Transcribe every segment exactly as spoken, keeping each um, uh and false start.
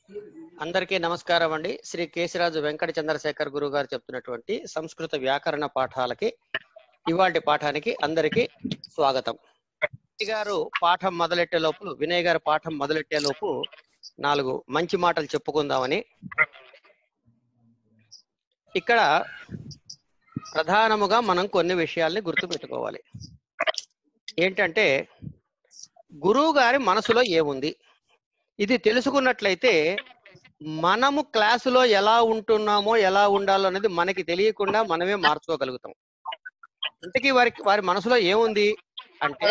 అందరికీ నమస్కారం అండి. శ్రీ కేశరాజు వెంకట చంద్రశేఖర్ గురువు గారు చెప్తున్నటువంటి సంస్కృత వ్యాకరణ పాఠాలకి ఇవాల్టి పాఠానికి అందరికీ స్వాగతం. గారు పాఠం మొదలెట్టే లోపు వినయ్ గారు పాఠం మొదలెట్టే లోపు నాలుగు మంచి మాటలు చెప్పుకుందామని. ఇక్కడ ప్రధానముగా మనం కొన్ని విషయాల్ని గుర్తుపెట్టుకోవాలి. ఏంటంటే గురువు గారి మనసులో ఏముంది, ఇది తెలుసుకున్నట్లయితే మనము క్లాసులో ఎలా ఉంటున్నామో ఎలా ఉండాలో అనేది మనకి తెలియకుండా మనమే మార్చుకోగలుగుతాం. ఇంతకీ వారికి వారి మనసులో ఏముంది అంటే,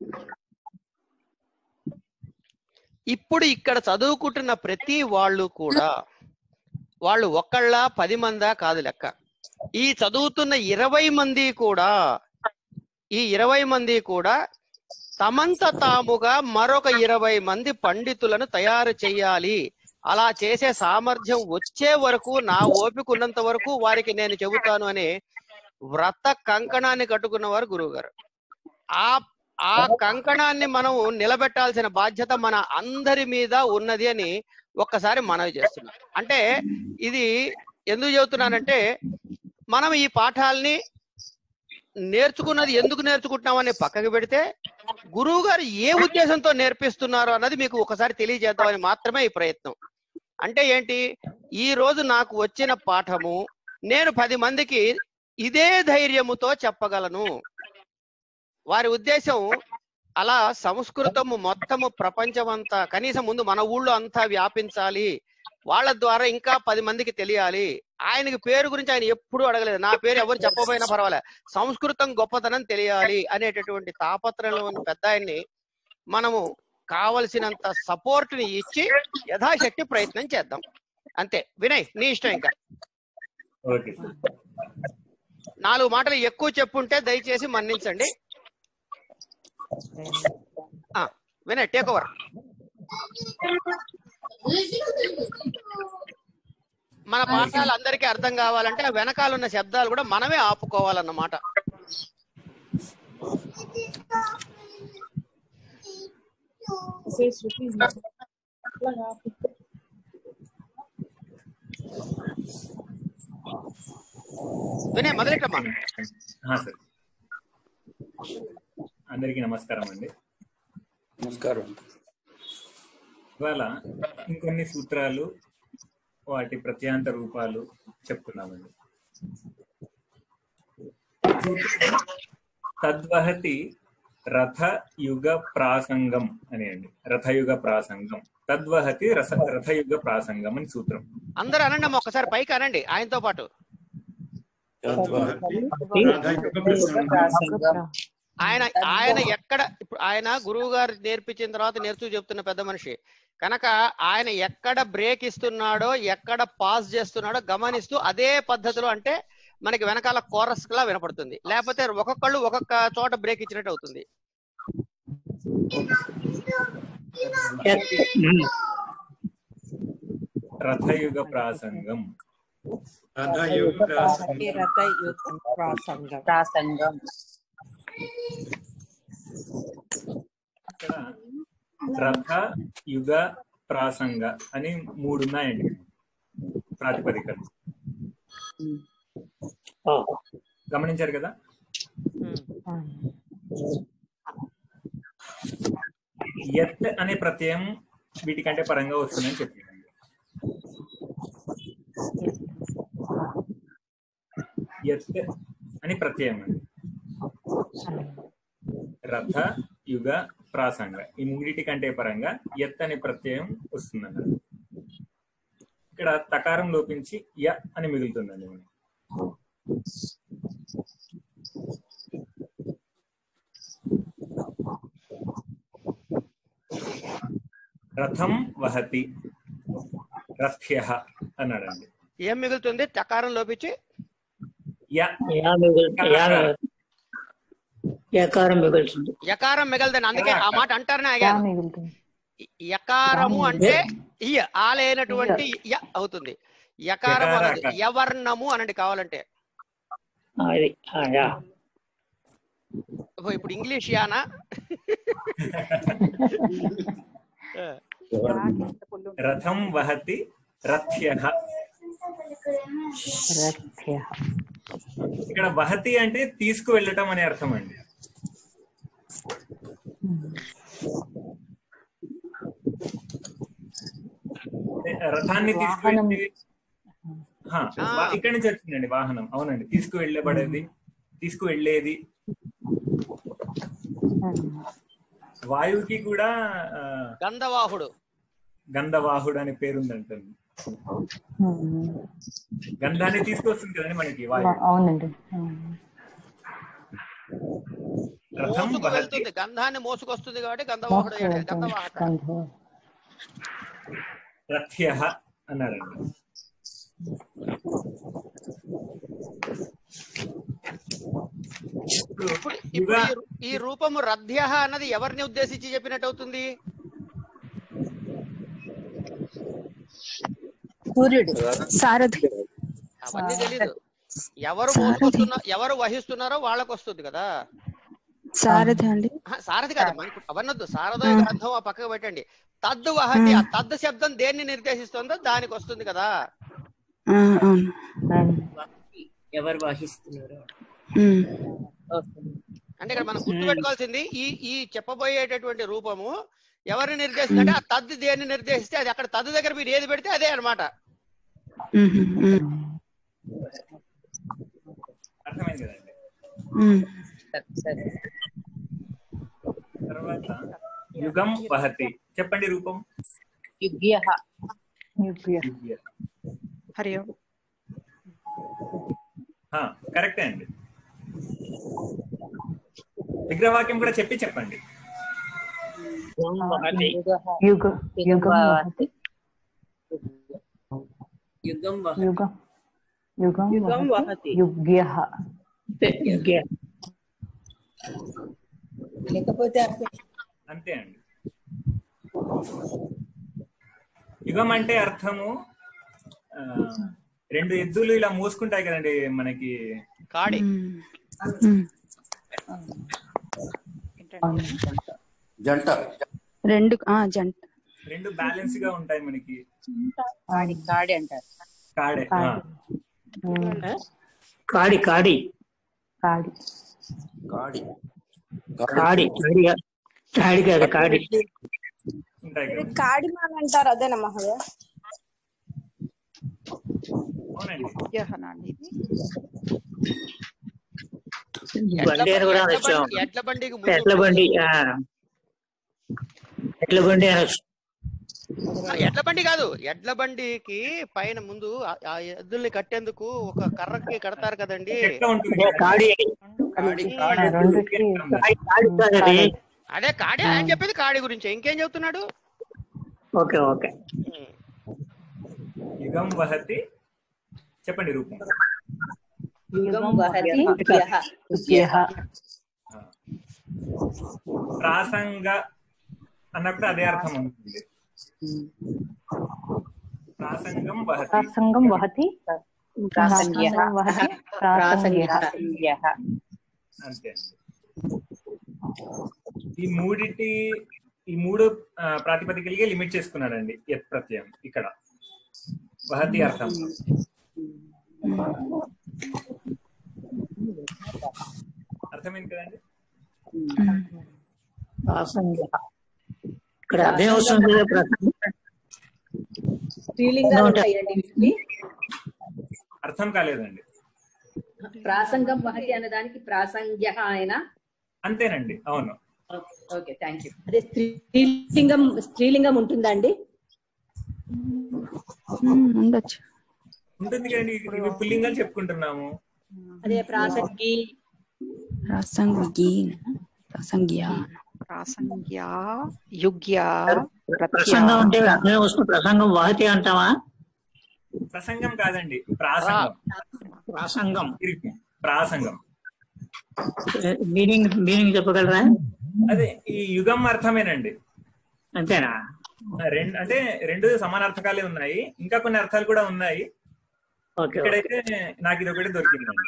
ఇప్పుడు ఇక్కడ చదువుకుంటున్న ప్రతి వాళ్ళు కూడా వాళ్ళు ఒక్కళ్ళ పది మందా కాదు లెక్క. ఈ చదువుతున్న ఇరవై మంది కూడా ఈ ఇరవై మంది కూడా తమంత తాముగా మరొక ఇరవై మంది పండితులను తయారు చేయాలి. అలా చేసే సామర్థ్యం వచ్చే వరకు నా ఓపిక ఉన్నంత వరకు వారికి నేను చెబుతాను అనే వ్రత కంకణాన్ని కట్టుకున్నవారు గురువు గారు. ఆ ఆ కంకణాన్ని మనం నిలబెట్టాల్సిన బాధ్యత మన అందరి మీద ఉన్నది అని ఒక్కసారి మనవి చేస్తున్నాం. అంటే ఇది ఎందుకు చెబుతున్నానంటే, మనం ఈ పాఠాలని నేర్చుకున్నది ఎందుకు నేర్చుకుంటున్నామని పక్కకి పెడితే గురువు గారు ఏ ఉద్దేశంతో నేర్పిస్తున్నారు అన్నది మీకు ఒకసారి తెలియజేద్దామని మాత్రమే ఈ ప్రయత్నం. అంటే ఏంటి, ఈ రోజు నాకు వచ్చిన పాఠము నేను పది మందికి ఇదే ధైర్యముతో చెప్పగలను. వారి ఉద్దేశం అలా సంస్కృతము మొత్తము ప్రపంచమంతా, కనీసం ముందు మన ఊళ్ళో అంతా వ్యాపించాలి, వాళ్ళ ద్వారా ఇంకా పది మందికి తెలియాలి. ఆయనకి పేరు గురించి ఆయన ఎప్పుడూ అడగలేదు, నా పేరు ఎవరు చెప్పబోయినా పర్వాలేదు, సంస్కృతం గొప్పతనం తెలియాలి అనేటటువంటి తాపత్రయంలో ఉన్న పెద్ద ఆయన్ని మనము కావలసినంత సపోర్ట్ ని ఇచ్చి యథాశక్తి ప్రయత్నం చేద్దాం. అంతే. వినయ్, నీ ఇష్టం. ఇంకా నాలుగు మాటలు ఎక్కువ చెప్పుంటే దయచేసి మన్నించండి. Vinay, take over. మన పాఠాలు అందరికీ అర్థం కావాలంటే వెనకాల ఉన్న శబ్దాలు కూడా మనమే ఆపుకోవాలన్నమాట. వినయ్, మొదలెట్టమ్మా. అందరికీ నమస్కారం అండి. నమస్కారం. ఇవాళ ఇంకొన్ని సూత్రాలు, వాటి ప్రత్యాంత రూపాలు చెప్తున్నామండి. తద్వహతి రథయుగ ప్రాసంగం అని అండి. రథయుగ ప్రాసంగం, తద్వహతి రస రథయుగ ప్రాసంగం అని సూత్రం. అందరూ అనండి అమ్మ, ఒకసారి పైకి అనండి ఆయనతో పాటు. ఆయన ఆయన ఎక్కడ ఇప్పుడు ఆయన గురువు గారు నేర్పించిన తర్వాత నేర్చు చెప్తున్న పెద్ద మనిషి కనుక ఆయన ఎక్కడ బ్రేక్ ఇస్తున్నాడో, ఎక్కడ పాస్ చేస్తున్నాడో గమనిస్తూ అదే పద్ధతిలో, అంటే మనకి వెనకాల కోరస్ లా వినపడుతుంది. లేకపోతే ఒక్కొక్కళ్ళు ఒక్కొక్క చోట బ్రేక్ ఇచ్చినట్టు అవుతుంది. రథయుగ ప్రాసంగం. ఇక్కడ రథ యుగ ప్రాసంగ అని మూడు ఉన్నాయండి ప్రాతిపదికలు. గమనించారు కదా? యత్ అనే ప్రత్యయం వీటికంటే పరంగా వస్తుందని చెప్పింది. యత్ అని ప్రత్యయం అండి. రథ యుగ ప్రాసంగ ఈ మూడిటి కంటే పరంగా యత్ అనే ప్రత్యయం వస్తుందన్నది. ఇక్కడ తకారం లోపించి య అని మిగులుతుందండి. మనం రథం వహతి రథ్యః అన్నాడండి. ఏం మిగులుతుంది? తకారం లోపించి యకారం మిగులుతుంది. యకారం మిగలదని అందుకే ఆ మాట అంటారనే ఆగాను. యకారము అంటే ఇయ ఆలైనటువంటి య అవుతుంది. యకారం అనేది యవర్ణము అనండి కావాలంటే. ఇప్పుడు ఇంగ్లీష్ యానా? రథం వహతి రథ్యః. ఇక్కడ వహతి అంటే తీసుకువెళ్ళటం అనే అర్థం అండి. రథాన్ని తీసుకువెళ్ళి ఇక్కడి నుంచి వచ్చిందండి వాహనం. అవునండి, తీసుకువెళ్ళబడేది, తీసుకువెళ్ళేది. వాయువుకి కూడా గంధవాహుడు గంధవాహుడు అనే పేరుందంటండి. గంధాన్ని తీసుకొస్తుంది కదండి మనకి వాయువు. అవునండి. రథం వెళ్తుంది, గంధాన్ని మోసుకొస్తుంది కాబట్టి గంధవాహుడు అయ్యాడు. గంధవాహుడు రథ్యః అన్నారండి. ఇప్పుడు ఈ రూపము రథ్య అన్నది ఎవరిని ఉద్దేశించి చెప్పినట్టు అవుతుంది? సూర్యుడు, సారథి. అవన్నీ తెలీదు. ఎవరు మోసుకొస్తున్నా ఎవరు వహిస్తున్నారో వాళ్ళకు వస్తుంది కదా సారథి అండి. సారథి కాదు, అవన్నొద్దు. సారథ గ్రంథం ఆ పక్కకు పెట్టండి. తద్దు వహతి, ఆ తద్దు శబ్దం దేన్ని నిర్దేశిస్తుందో దానికి వస్తుంది కదా. ఎవరు వహిస్తున్నారు అంటే ఇక్కడ మనం గుర్తు పెట్టుకోవాల్సింది ఈ ఈ చెప్పబోయేటటువంటి రూపము ఎవరిని నిర్దేశిస్తుంటే ఆ తద్దు దేన్ని నిర్దేశిస్తే అది అక్కడ తద్దు దగ్గర మీరు ఏది పెడితే అదే అనమాట. అర్థమైంది కదండి. తర్వాత యుగం వహతి, చెప్పండి రూపం. యుగ్యః. హరి ఓం. కరెక్టే అండి. విగ్రహవాక్యం కూడా చెప్పి చెప్పండి. లేకపోతే అంతే అండి. యుగం అంటే అర్థము రెండు ఎద్దులు ఇలా మూసుకుంటాయి కదండి మనకి. కాడి జంట, రెండు జంట, రెండు బ్యాలెన్స్ గా ఉంటాయి మనకి. కాడి కాడి అంటారు. కాడే కాడి కాడి కాడి కాడి కాడి కాదు కాడి ఉంటాయి కదా. కాడి మాల అంటారు, అదేనా మహోదయ? అవునండి. బండి అని కూడా అనొచ్చు. ఎడ్ల బండికి ఎడ్ల బండి ఎడ్ల బండి అనొచ్చు. ఎడ్ల బండి కాదు, ఎడ్ల బండికి పైన ముందు ఆ ఎద్దుల్ని కట్టేందుకు ఒక కర్రకి కడతారు కదండి. అదే కాడి అని చెప్పేది, కాడి గురించి. ఇంకేం చెప్తున్నాడు? Okay okay. యుగం వహతి, చెప్పండి రూపం. యుగం వహతి యుగ్యః. ప్రాసంగ అన్నప్పుడు అదే అర్థం ఉంటుంది. ప్రాసంగం వహతి, ప్రాసంగం వహతి ప్రాసంగ్యః ప్రాసంగ్యః. అంతే అండి. ఈ మూడిటి ఈ మూడు ప్రాతిపదికలకి లిమిట్ చేసుకున్నాడండి యత్ ప్రత్యయం ఇక్కడ వహతి అర్థం. అర్థమైంది కదండి. ఇక్కడ అదే వస్తుంది. స్త్రీలింగాలు ఉంటాయండి. అర్థం కాలేదండి. ప్రాసంగం వహతి అన్నదానికి ప్రాసంగ్యః ఆయన అంతేనండి. అవును. Okay, thank you. అదే స్త్రీలింగం స్త్రీలింగం ఉంటుందండి. ఉండొచ్చు, ఉంటుంది కదండి. ఇవి పుల్లింగాలు చెప్పుకుంటున్నాము. అదే ప్రాసంగి, ప్రాసంగి, ప్రాసంగ్య, ప్రాసంగ్య, యుగ్య. ప్రసంగం అంటే అదే వస్తుంది. ప్రసంగం వహతి అంటావా? ప్రసంగం కాదండి, ప్రాసంగం. ప్రాసంగం ప్రాసంగం మీనింగ్ మీనింగ్ చెప్పగలరా? అదే ఈ యుగం అర్థమేనండి. అంతేనా? రెండు అంటే రెండు సమానార్థకాలే ఉన్నాయి, ఇంకా కొన్ని అర్థాలు కూడా ఉన్నాయి. ఇక్కడైతే నాకు ఇది ఒకటి దొరికిందండి.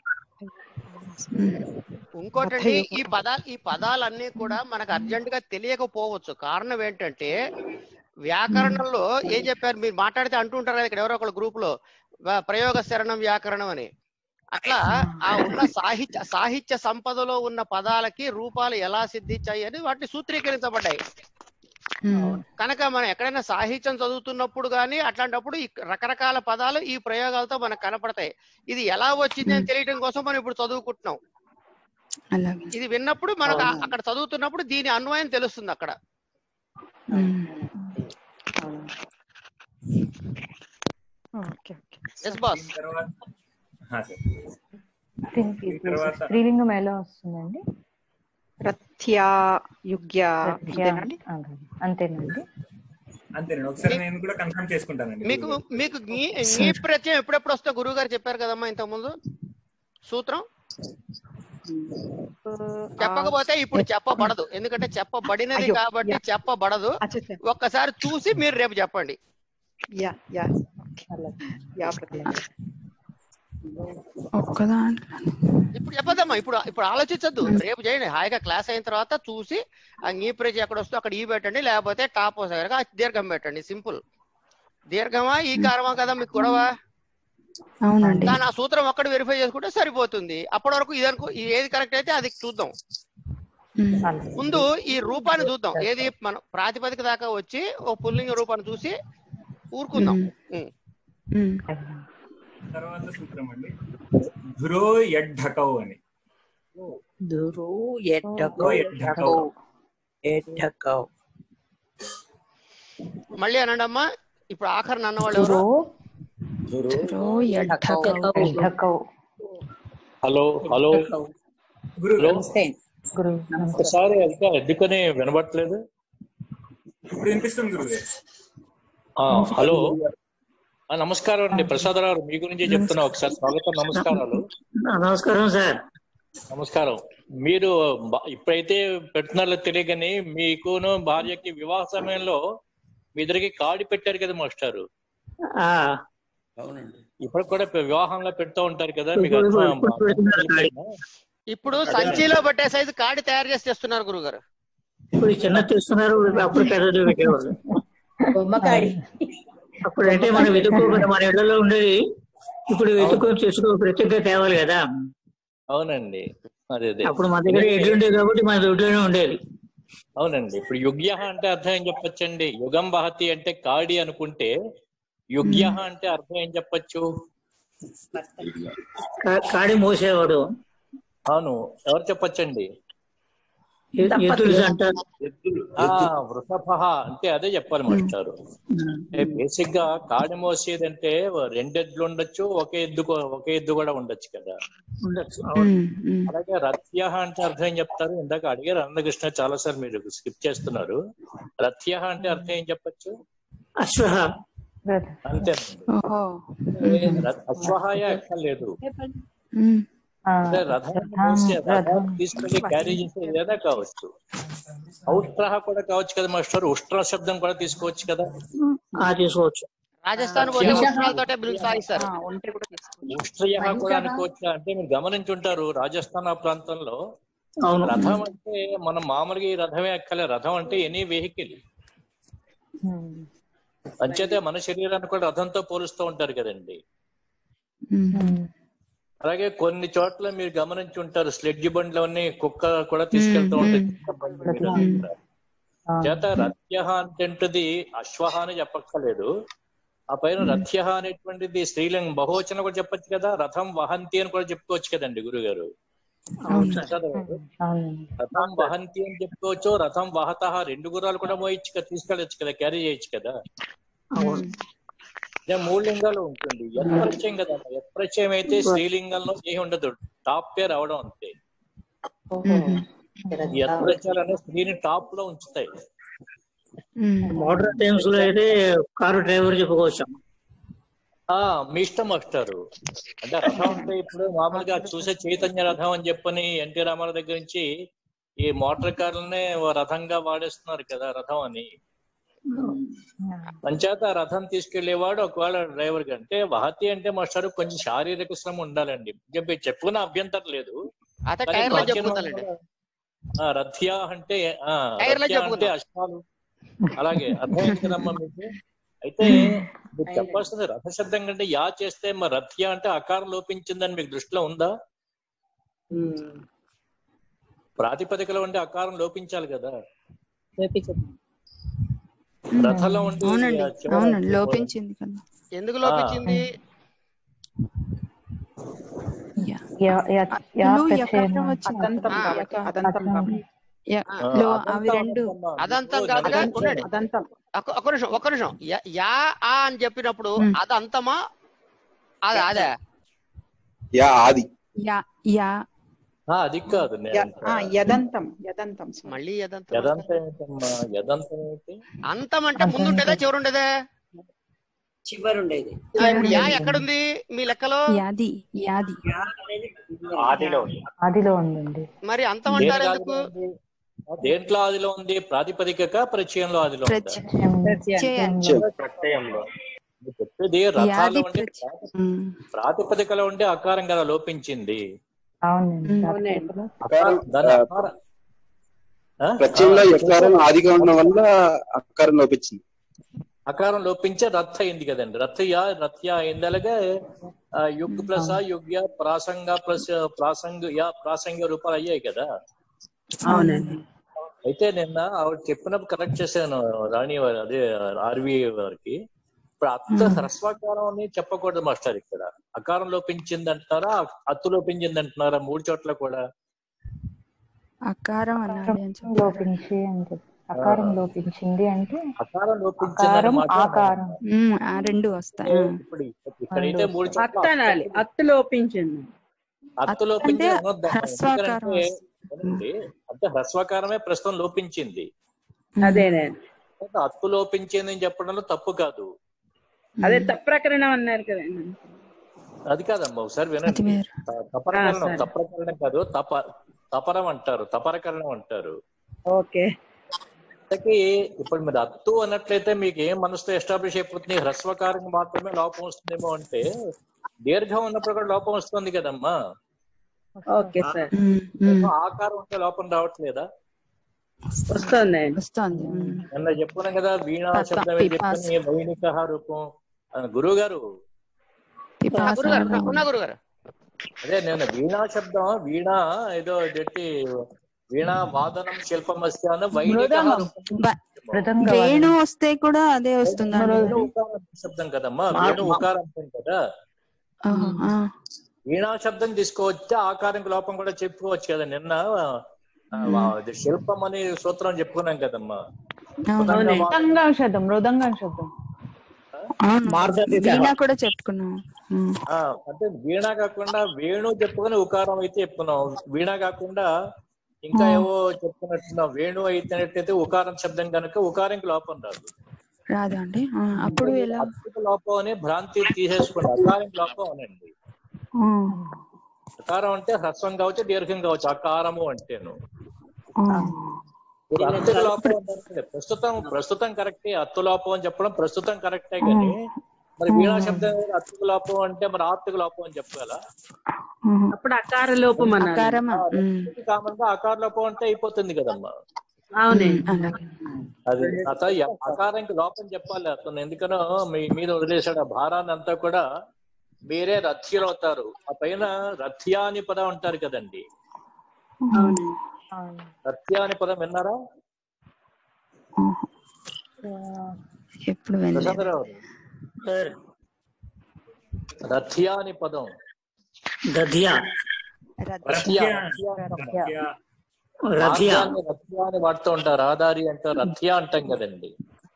ఇంకోటండి, ఈ పదాలు ఈ పదాలన్నీ కూడా మనకు అర్జెంట్ గా తెలియకపోవచ్చు. కారణం ఏంటంటే వ్యాకరణంలో ఏం చెప్పారు మీరు మాట్లాడితే అంటుంటారు కదా ఇక్కడ ఎవరో ఒకళ్ళ గ్రూప్ లో వ- ప్రయోగ శరణం వ్యాకరణం అని. అట్లా ఆ ఉన్న సాహిత్య సాహిత్య సంపదలో ఉన్న పదాలకి రూపాలు ఎలా సిద్ధించాయి అని వాటిని సూత్రీకరించబడ్డాయి. కనుక మనం ఎక్కడైనా సాహిత్యం చదువుతున్నప్పుడు కానీ అట్లాంటప్పుడు ఈ రకరకాల పదాలు ఈ ప్రయోగాలతో మనకు కనపడతాయి. ఇది ఎలా వచ్చింది అని తెలియడం కోసం మనం ఇప్పుడు చదువుకుంటున్నాం. అలాగే. ఇది విన్నప్పుడు మనకు ఆ- అక్కడ చదువుతున్నప్పుడు దీని అన్వయం తెలుస్తుంది అక్కడ. Okay okay yes boss. దీని తర్వాత హా, సార్. దీనికి ఈ తర్వాత స్త్రీలింగం ఎలా వస్తుందండి? ప్రత్యా యుగ్య ప్రత్యా అంతేనండి. ఆ, అంతేనండి. అంతేనండి. ఒకసారి నేను కూడా కన్ఫర్మ్ చేసుకుంటానండి. మీకు మీకు నీ నీ ప్రత్యయం ఎప్పుడెప్పుడు వస్తా గురువు గారు చెప్పారు కదమ్మా ఇంతకు ముందు సూత్రం. చెప్పకపోతే ఇప్పుడు చెప్పబడదు, ఎందుకంటే చెప్పబడినది అయ్యో, కాబట్టి యా. చెప్పబడదు. అచ్చచ్చ. ఒక్కసారి చూసి మీరు రేపు చెప్పండి. యా యా అలాగే. యా ప్రత్యయ. ఒక్క దాంట్లో ఇప్పుడు చెప్పదమ్మా, ఇప్పుడు ఇప్పుడు ఆలోచించద్దు, రేపు చేయండి హాయిగా. క్లాస్ అయిన తర్వాత చూసి ఆ ఈ ప్రతి ఎక్కడ వస్తుందో అక్కడ ఈ పెట్టండి, లేకపోతే టాప్ వస్తే దీర్ఘం పెట్టండి. సింపుల్. దీర్ఘమా ఈ కారమా కదా మీకు గొడవ. అవునండి. దాని ఆ సూత్రం ఒక్కటి వెరిఫై చేసుకుంటే సరిపోతుంది. అప్పటి వరకు ఇది అనుకో ఏది కరెక్ట్ అయితే అది చూద్దాం. అలాగే. ముందు ఈ రూపాన్ని చూద్దాం. ఏది మనం ప్రాతిపదిక దాకా వచ్చి ఓ పుల్లింగ రూపాన్ని చూసి ఊరుకుందాం. ఉం. తర్వాత సూత్రం అండి ధురో ఎడ్ఢకౌ అని. ధురో ధురో ఎడ్ఢకౌ. ఎడ్ఢకౌ. మళ్ళీ అనండి అమ్మా. ఇప్పుడు ఆఖరిని అన్నవాళ్ళు ఎవరు? ధురో ఎడ్ఢకౌ. ఎడ్ఢకౌ. హలో హలో గురు హలో గురు ఒకసారి ఇంకా ఎందుకని వినబడట్లేదు? ఇప్పుడు వినిపిస్తుంది గురువు గారు. ఆ, హలో ఆ, నమస్కారం అండి ప్రసాదరావు, మీ గురించి చెప్తున్నా. ఒకసారి స్వాగతం. నమస్కారాలు. నమస్కారం సార్. నమస్కారం. మీరు బ- ఇప్పుడైతే పెడుతున్నారో తెలియకని మీకును భార్యకి వివాహ సమయంలో మీ ఇద్దరికి కాడి పెట్టారు కదా మాస్టారు. ఆ, అవునండి. ఇప్పుడు కూడా పె- వివాహంలో పెడుతూ ఉంటారు కదా మీకు ఇప్పుడు- అర్థం- ఇప్పుడు పెడుతున్నారు కాడి. ఇప్పుడు సంచిలో పట్టే సైజు కాడి తయారు చేసి తెస్తున్నారు గురుగారు. ఇప్పుడు చిన్న తీస్తున్నారు, అప్పుడు పెద్దది పెట్టేవాళ్ళు. బొమ్మకాడి. అప్పుడంటే మనం వెతుక్కోకుండా మన ఇళ్లలో ఉండేది, ఇప్పుడు వెతుక్కొని తెచ్చుకో ప్రత్యేకంగా తేవాలి కదా. అవునండి. అదే అదే అప్పుడు మన దగ్గర ఎడ్లు ఉండేది కాబట్టి మన దొడ్లోనే ఉండేది. అవునండి. ఇప్పుడు యుగ్య అంటే అర్థం ఏం చెప్పచ్చండి? యుగం వహతి అంటే కాడి అనుకుంటే యుగ్య అంటే అర్థం ఏం చెప్పచ్చు? కా- కాడి మోసేవాడు. అవును, ఎవరు చెప్పచ్చండి? ఎ- ఎద్దులు అంటారు. ఆ వృషభ అంటే అదే చెప్పాలి మాస్టారు. బేసిక్ గా కాడి మోసేది అంటే రెండెద్దులు ఉండొచ్చు, ఒకే ఎద్దు కూ- ఒకే ఎద్దు కూడా ఉండొచ్చు కదా. ఉండొచ్చు. అవును. అలాగే రథ్య అంటే అర్థం ఏం చెప్తారు? ఇందాక అడిగారు అన్నకృష్ణ, చాలా సార్ మీరు స్కిప్ చేస్తున్నారు. రథ్య అంటే అర్థం ఏం చెప్పచ్చు? అశ్వహ. అంతేనండి. ఓహో. అశ్వహాయ ఎక్కర్లేదు. ఉమ్. అంటే రథం మోసే రథం తీసుకెళ్లి క్యారీ చేసే ఏదైనా కావచ్చు. ఔష్ట్రహ కూడా కావచ్చు కదా మాస్టర్. ఉష్ట్ర శబ్దం కూడా తీసుకోవచ్చు కదా. ఆ తీసుకోవచ్చు. రాజస్థాన్ పోతే ఉష్ణాలతోటే బిల్లు సాగిస్తారు. ఆ, ఉంటే కూడా తీసుకోవచ్చు. ఉష్ట్రయ కూడా అనుకోవచ్చు. అంటే మీరు గమనించుంటారు రాజస్థాన్ ఆ ప్రాంతంలో అవును. రథం అంటే మనం మామూలుగా ఈ రథమే ఎక్కలే. రథం అంటే ఎనీ వెహికల్. అంచేతే మన శరీరాన్ని కూడా రథంతో పోలుస్తూ ఉంటారు కదండి. అలాగే కొన్ని చోట్ల మీరు గమనించి ఉంటారు స్లెడ్జ్ బండ్లోని కుక్క కూడా తీసుకెళ్తూ ఉంటాయి. చేత రథ్య అంటేది అశ్వహ అని చెప్పక్కర్లేదు. ఆ పైన రథ్య అనేటువంటిది స్త్రీలింగం బహువచనం కూడా చెప్పొచ్చు కదా. రథం వహంతి అని కూడా చెప్పుకోవచ్చు కదండి గురుగారు. రథం వహంతి అని చెప్పుకోవచ్చు, రథం వహత రెండు గుర్రాలు కూడా మోయచ్చు కదా, తీసుకెళ్ళచ్చు కదా, క్యారీ చేయొచ్చు కదా. మూడు లింగాలు ఉంటుంది. యత్ప్రత్యయం కదా. యత్ప్రత్యయం అయితే స్త్రీలింగంలో ఏమి ఉండదు, టాప్ పేరు అవడం అంతే. యత్ప్రత్యయాలు అనే స్త్రీని టాప్ లో ఉంచుతాయి. మోడర్న్ టైమ్స్ లో అయితే కారు డ్రైవర్ చెప్పుకోవచ్చు. ఆ మీ ఇష్టం మాస్టారు. అంటే రథం అంటే ఇప్పుడు మామూలుగా చూసే చైతన్య రథం అని చెప్పని ఎన్టీ రామారావు దగ్గర నుంచి ఈ మోటార్ కార్లనే రథంగా వాడేస్తున్నారు కదా రథం అని. అంచేత రథం తీసుకెళ్లేవాడు ఒకవేళ డ్రైవర్ కంటే వహతి అంటే మాస్టారు కొంచెం శారీరక శ్రమ ఉండాలండి. చెప్పుకున్న అభ్యంతరం లేదు. రథ్య అంటే రథ్య అంటే అశ్వాలు అలాగే అర్థమైంది కదమ్మా మీకు. అయితే మీరు చెప్పాల్సింది రథశబ్దం కంటే యా చేస్తే మరి రథ్య అంటే అకారం లోపించిందని మీకు దృష్టిలో ఉందా? ప్రాతిపదికలో ఉండే అకారం లోపించాలి కదా. రథంలో ఉండి అవునండి లోపించింది కదా. ఎందుకు లోపించింది? అవి రెండు అదంతం కాదుగా. ఒక్క నిమిషం ఒక్క నిమిషం యా ఆ అని చెప్పినప్పుడు అది అంతమా అది అదే యా ఆది యా అది కాదు. యదంతం యదంతం మళ్ళీ యదంతం యదంతం ఏంటమ్మా? యదంతం ఏంటి? అంతం అంటే ముందుంటేదా చివరి ఉండేదా? చివరి ఉండేది. ఇప్పుడు యా ఎక్కడుంది మీ లెక్కలో? యాది యాది ఆదిలో ఆదిలో ఉందండి. మరి అంతం అంటారు ఎందుకు? దేంట్లో ఆదిలో ఉంది? ప్రాతిపదిక ప్రత్యయంలో ఆదిలో చెప్పేది. రథాల్లో ఉండే ప్రాతిపదికలో ఉండే అకారం కదా లోపించింది. ప్రత్యయంలో యకారం ఆదిగా ఉండడం వల్ల అకారం లోపించింది. అకారం లోపించే రథ అయింది కదండి. రథయ రథ్య అయింది. అలాగే యుగ్ ప్లస్ యుగ్య ప్రాసంగ ప్లస్ ప్రాసంగ యా ప్రాసంగ రూపాలు అయ్యాయి కదా. అవునండి. అయితే నిన్న ఆవిడ చెప్పినప్పుడు కరెక్ట్ చేశాను రాణి వారి, అదే ఆర్వి వారికి. ఇప్పుడు అత్త హ్రస్వకారం అని చెప్పకూడదు మాస్టర్. ఇక్కడ అకారం లోపించింది అంటున్నారా, అత్తు లోపించింది అంటున్నారా? మూడు చోట్ల కూడా అకారం లోపించి అంటే అకారం లోపించింది అంటే అకారం లోపించింది ఆకారం రెండు వస్తాయి. ఇప్పుడు ఇక్కడైతే మూడు చోట్ల అత్తు లోపించింది. అత్తు లోపించింది అనొద్దాం. ఎందుకంటే అంటే హ్రస్వకారమే ప్రస్తుతం లోపించింది. అదేనండి. అత్తు లోపించింది అని చెప్పడంలో తప్పు కాదు. అదే తప్రకరణం అన్నారు కదండి. అది కాదమ్మా, ఒకసారి వినండి. తపరకరణం తప్రకరణం కాదు, తప తపరం అంటారు, తపరకరణం అంటారు. ఓకే. ఇప్పుడు మీరు అత్తు అన్నట్లయితే మీకు ఏం మనసులో ఎస్టాబ్లిష్ అయిపోతుంది? హ్రస్వకారం మాత్రమే లోపం వస్తుందేమో అంటే దీర్ఘం ఉన్నప్పుడు కూడా లోపం వస్తుంది కదమ్మా. Okay sir. ఆకారం ఉంటే లోపం రావట్లేదా? వస్తుంది వస్తుంది. నిన్న చెప్పుకున్నాం కదా వీణా శబ్దం చెప్పుకుని వైణిక రూపం. గురువు గారు అదే నేను వీణా శబ్దం వీణా ఏదో పెట్టి వీణా వాదనం శిల్పమస్య అని వైణిక వేణు వస్తే కూడా అదే వస్తుంది. శబ్దం కదమ్మా, వేణు ఉకారం కదా. వీణా శబ్దం తీసుకోవచ్చా ఆకారం లోపం కూడా చెప్పుకోవచ్చు కదా. నిన్న శిల్పం అనే సూత్రం చెప్పుకున్నాం కదమ్మా. మృదంగం శబ్దం మృదంగం శబ్దం వీణ కూడా చెప్పుకున్నాం. అంటే వీణ కాకుండా వేణు చెప్పుకుని ఉకారం అయితే చెప్పుకున్నాం. వీణ కాకుండా ఇంకా ఏవో చెప్పుకున్నట్టున్నాం. వేణు అయితేనట్టయితే ఉకారం శబ్దం కనుక ఉకారంకి లోపం రాదు. రాదా అండి? అప్పుడు ఎలా లోపం అని భ్రాంతి తీసేసుకోండి. అకారంకి లోపం అనండి. అకారం అంటే హ్రస్వం కావచ్చు, దీర్ఘం కావచ్చు. అకారము అంటేను అత్తు లోపం ప్రస్తుతం ప్రస్తుతం కరెక్టే. అత్తు లోపం అని చెప్పడం ప్రస్తుతం కరెక్టే కానీ మరి వీణా శబ్దం అత్తుకు లోపం అంటే మరి ఆత్తుకు లోపం అని చెప్పగల. అప్పుడు అకార లోపం కామన్ గా అకార లోపం అంటే అయిపోతుంది కదమ్మా. అవునే. అది అత అకారానికి లోపం చెప్పాలి అతను. ఎందుకనో మీ మీద వదిలేశాడు ఆ భారాన్ని అంతా కూడా. మీరే రథ్యులు అవుతారు. ఆ పైన రథ్యా అని పదం అంటారు కదండి. రథ్యా అని పదం విన్నారా? ఎప్పుడు రథ్యా అని పదం రథ్యా రథ్యా అని వాడుతూ ఉంటారు. ఆధారి అంటారు, రథ్యా అంటాం కదండి.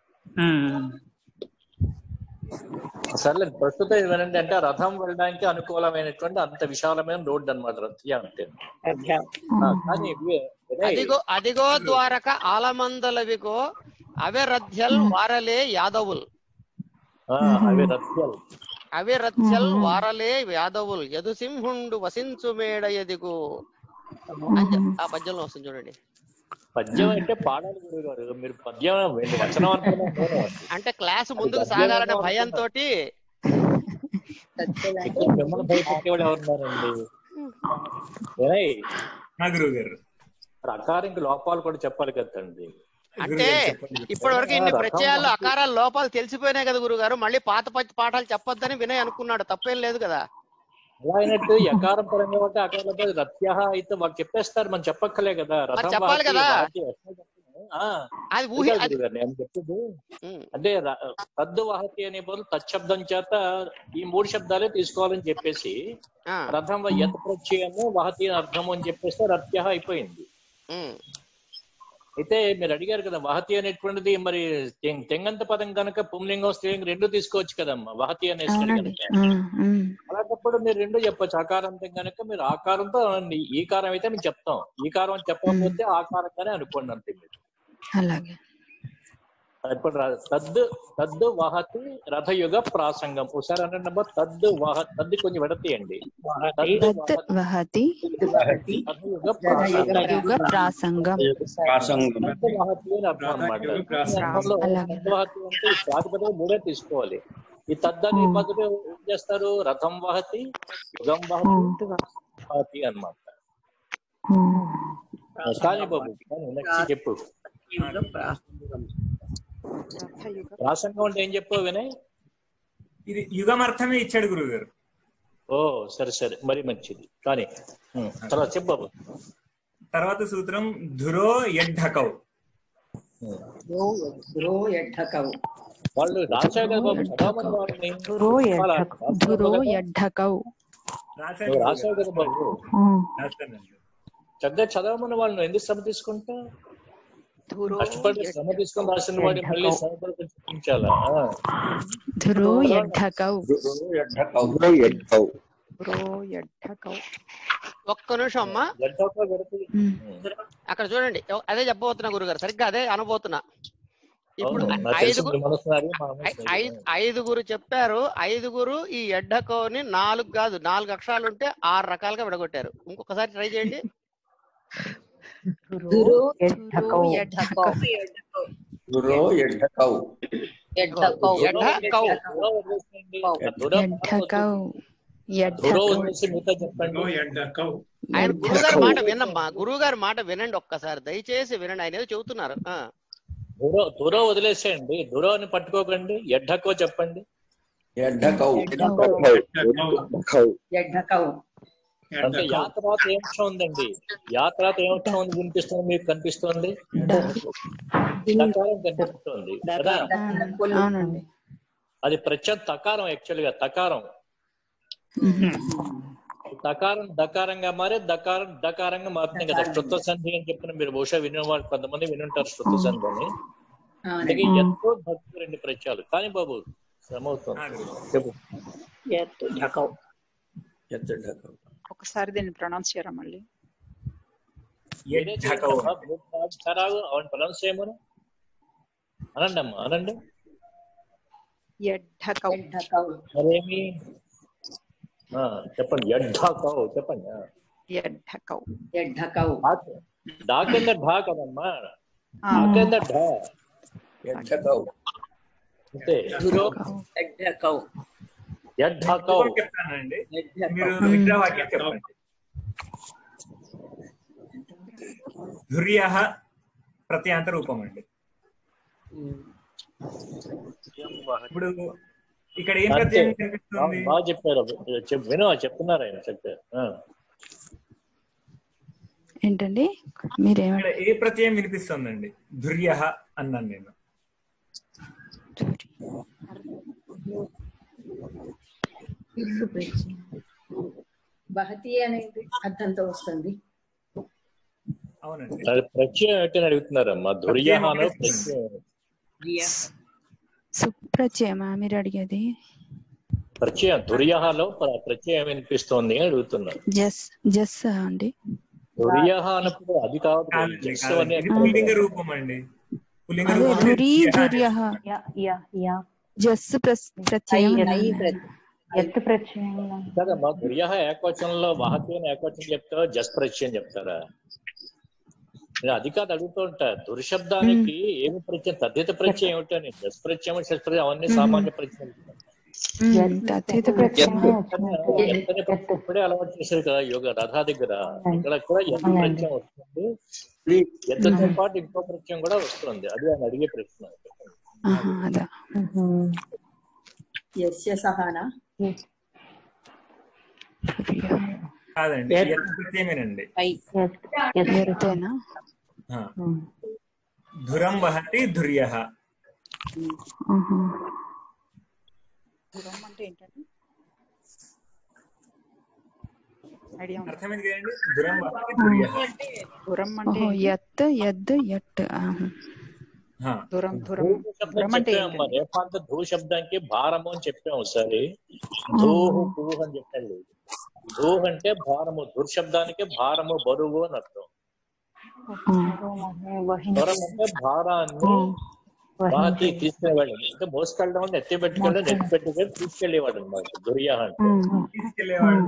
సర్లే ప్రస్తుతం ఏమనండి అంటే రథం వెళ్ళడానికి అనుకూలమైనటువంటి అంత విశాలమైన రోడ్డు అనమాట రథ్య అంటే. కానీ అదిగో అదిగో ద్వారక ఆలమందలవిగో అవే రథ్యల్ వారలే యాదవుల్ అవే రథ్యల్ అవే రథ్యల్ వారలే యాదవుల్ యదుసింహుండు వసించు మేడ ఎదిగో ఆ పద్యంలో వస్తుంది చూడండి. పద్యం అంటే పాడాలి గురువు గారు. మీరు పద్యం వచనం అనుకున్నా అంటే క్లాస్ ముందుకు సాగాలనే భయంతో మిమ్మల్ని భయపెట్టేవాడు ఎవరున్నారండి? గురువు గారు అకారానికి లోపాలు కూడా చెప్పాలి కదండి. అంటే ఇప్పటి వరకు ఇన్ని ప్రత్యయాలు అకారాలు లోపాలు తెలిసిపోయినాయి కదా గురుగారు, మళ్ళీ పాత పాఠాలు చెప్పొద్దని వినయ్ అనుకున్నాడు, తప్పేం లేదు కదా. అలా అయినట్టు ఎకారం పరంగా ఉంటే అకారం రత్య అయితే వాళ్ళు చెప్పేస్తారు, మనం చెప్పక్కలే కదా. చెప్పాలి కదా, నేను చెప్పింది అంటే తద్దు వహతి అనే బదులు తచ్చబ్దం చేత ఈ మూడు శబ్దాలే తీసుకోవాలని చెప్పేసి రథం యత్ ప్రత్యయము వహతి అర్థము అని చెప్పేస్తే రత్య అయిపోయింది. అయితే మీరు అడిగారు కదా వహతి అనేటువంటిది మరి తెంగంత పదం కనుక పుంలింగం స్త్రీలింగం రెండు తీసుకోవచ్చు కదమ్మా వహతి అనేసి కనుక. అలాంటప్పుడు మీరు రెండు చెప్పొచ్చు. ఆకారంతో కనుక మీరు ఆకారంతో ఈ కారం అయితే మేము చెప్తాం, ఈ కారం అని చెప్పకపోతే ఆకారంగానే అనుకోండి అంతే మీరు. అలాగే ఇప్పుడు తద్దు తద్దు వహతి రథయుగ ప్రాసంగం ఒకసారి అన్నబ్బా. తద్దు వహ తద్దు కొంచెం విడతీయండి. వహతి రథయుగ ప్రాసంగం వహతి అని అర్థం అనమాట. వహతి అంటే ప్రాతిపదిక మూడే తీసుకోవాలి. ఈ తద్దని పద్ధతి ఏం చేస్తారు, రథం వహతి యుగం వహతి వహతి అనమాట. కానీ బాబు నెక్స్ట్ చెప్పు ప్రాసంగం అంటే ఏం చెప్పావు వినయ్? ఇది యుగం అర్థమే ఇచ్చాడు గురువు గారు. ఓ సరే సరే మరి మంచిది. కానీ తర్వాత చెప్పు. తర్వాత సూత్రం ధురో యడ్ఢకౌ. వాళ్ళు రాశారు కదా బాబు, చదవమని వాళ్ళని. ధురో యడ్ఢకౌ రాశావు కదా బాబు, చక్కగా చదవమని వాళ్ళని ఎందుకు శ్రమ తీసుకుంటా? కష్టపడి శ్రమ తీసుకొని రాసిన వాడిని మళ్ళీ శ్రమపడి చూపించాలా? ధురో యడ్ఢకౌ. ఒక్క నిమిషం అమ్మా, అక్కడ చూడండి, అదే చెప్పబోతున్నా గురుగారు, సరిగ్గా అదే అనబోతున్నా. ఇప్పుడు ఐదుగురు ఐదుగురు చెప్పారు, ఐదుగురు ఈ ఎడ్డకోని నాలుగు కాదు నాలుగు అక్షరాలు ఉంటే ఆరు రకాలుగా విడగొట్టారు. ఇంకొకసారి ట్రై చేయండి. ఆయన గురుగారి మాట వినమ్మా, గురువు గారి మాట వినండి ఒక్కసారి, దయచేసి వినండి, ఆయన ఏదో చెబుతున్నారు. దురో దురో వదిలేసేయండి, దురో అని పట్టుకోకండి, ఎడ్డకో చెప్పండి. అంటే యా తర్వాత ఏం అంశం ఉందండి, యా తర్వాత ఏం అంశం ఉంది వినిపిస్తుంది మీకు కనిపిస్తుంది, తకారం కనిపిస్తుంది కదా. అది ప్రత్యేక తకారం, యాక్చువల్ గా తకారం తకారం దకారంగా మారే దకారం దకారంగా మారుతుంది కదా. శృత్వ సంధి అని చెప్పిన మీరు బహుశా విన్న వాళ్ళు కొంతమంది వినుంటారు శృత్వ సంధి అని. అందుకే ఎంతో భక్తి రెండు ప్రత్యయాలు. కానీ బాబు శ్రమ అవుతుంది చెప్పు. ఒకసారి దీన్ని ప్రొనౌన్స్ చేయరా మళ్ళీ? ప్రొనౌన్స్ చేయమని అనండి అమ్మా, అనండి. మరేమి చెప్పండి, ఎడ్ఢకౌ చెప్పండి. డా కింద ఢా కదమ్మా, డా కింద ఢా అంతే. ధుర్యః ప్రత్యాంత రూపం అండి. ఇప్పుడు ఇక్కడ ఏం ప్రత్యయం కనిపిస్తుంది? బాగా చెప్పారు, విను చెప్తున్నారు ఆయన చెప్పారు. ఏంటండి మీరేమ ఏ ప్రత్యయం వినిపిస్తుందండి? ధుర్యః అన్నాను నేను. బహతి అనేది అర్థంతో వస్తుంది. అవునండి, ప్రత్యయం ఏంటని అడుగుతున్నారమ్మా. ధుర్యః సుప్రత్యయమా మీరు అడిగేది? ప్రత్యయం ధుర్యఃలో ప్రత్యయం వినిపిస్తోంది అని అడుగుతున్నారు. జస్ జస్ అండి. ధుర్యః అన్నప్పుడు అది కాదు, పుల్లింగ రూపం అండి. పుల్లింగ రూపం జస్ ప్రత్యయం కదమ్మా. ధుర్యః ఏకవచనంలో వహతి అని ఏకవచనం చెప్తారా, జస్ ప్రత్యయం చెప్తారా? నేను అది కాదు అడుగుతూ ఉంటా. దుర్శబ్దానికి ఏమి ప్రత్యయం, తద్ధిత ప్రత్యయం ఏమిటని. జస్ ప్రత్యయం షష్ ప్రత్యయం అవన్నీ సామాన్య ప్రత్యయం. తద్ధిత ప్రత్యయం ఇప్పుడే అలవాటు చేశారు కదా యోగ రథా దగ్గర. ఇక్కడ కూడా ఎంత ప్రత్యయం వస్తుంది, ఎంతతో పాటు ఇంకో ప్రత్యయం కూడా వస్తుంది. అది ఆయన అడిగే ప్రశ్న. కాదండి, ప్రత్యయమేనండి. ధురం వహతి ధుర్యః. ధురం అంటే ఏంటండి? ఐడియా ఉంది? అర్థమైంది కదండి. ధురం వహతి ధుర్యః. ధురం అంటే యత్ యద్ యట్. ధురం ధురం ధురం అంటే రేపాంత ధూ శబ్దానికి భారము అని చెప్పాము ఒకసారి. ధూహు పూహు అని చెప్పండి. ధూహ్ అంటే భారము, దుర్శబ్దానికి భారము, బరువు అని అర్థం. ధురం అంటే భారాన్ని బాకి తీసుకెళ్ళేవాడు, అంటే మోసుకెళ్ళడం అంటే ఎత్తి పెట్టుకెళ్ళి నెత్తి పెట్టుకెళ్ళి తీసుకెళ్లేవాడు అనమాట దుర్య అంటే. తీసుకెళ్లేవాడు.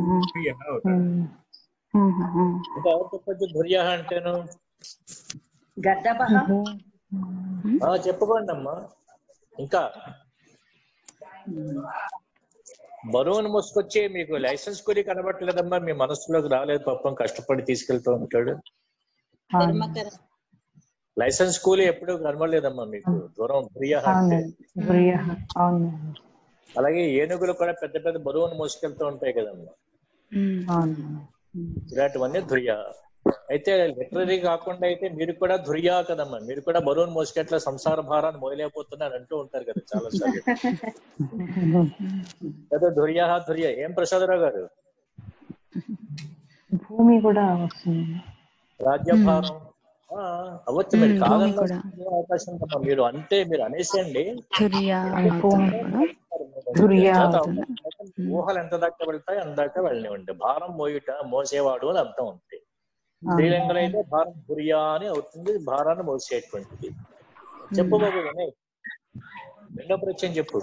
ఇంకా ఎవరు చెప్పచ్చు దుర్య అంటేను? గద్దపహ చెప్పుకోండి అమ్మా. ఇంకా బరువును మోసుకొచ్చి మీకు లైసెన్స్ కూలి కనబట్టలేదమ్మా, మీ మనసులోకి రాలేదు, పాపం కష్టపడి తీసుకెళ్తూ ఉంటాడు. లైసెన్స్ కూలి ఎప్పుడు కనబడలేదమ్మా మీకు. దూరం ప్రియ అంటే. అలాగే ఏనుగులు కూడా పెద్ద పెద్ద బరువును మోసుకెళ్తూ ఉంటాయి కదమ్మా, ఇలాంటివన్నీ ధుర్య. అయితే లిటరరీ కాకుండా అయితే మీరు కూడా ధుర్యా కదమ్మా, మీరు కూడా బరువును మోసుకెట్లా సంసార భారాన్ని మోయలేకపోతున్నారు అంటూ ఉంటారు కదా చాలా సార్లు. కదా ధుర్యా ధుర్య. ఏం ప్రసాదరావు గారు? భూమి కూడా వస్తుంది, రాజ్యభారం అవ్వచ్చు. మీరు కాదన్న అవకాశం ఉందమ్మా. మీరు అంటే మీరు అనేసేయండి, ఊహలు ఎంత దాకా వెళ్తాయి అందాక వెళ్ళనివ్వండి. భారం మోయుట, మోసేవాడు అని అర్థం ఉంది. శ్రీలంకలో అయితే భారం ధుర్యా అని అవుతుంది, భారాన్ని మోసేటువంటిది. చెప్పు బాబు వినయ్, రెండో ప్రత్యయం చెప్పు.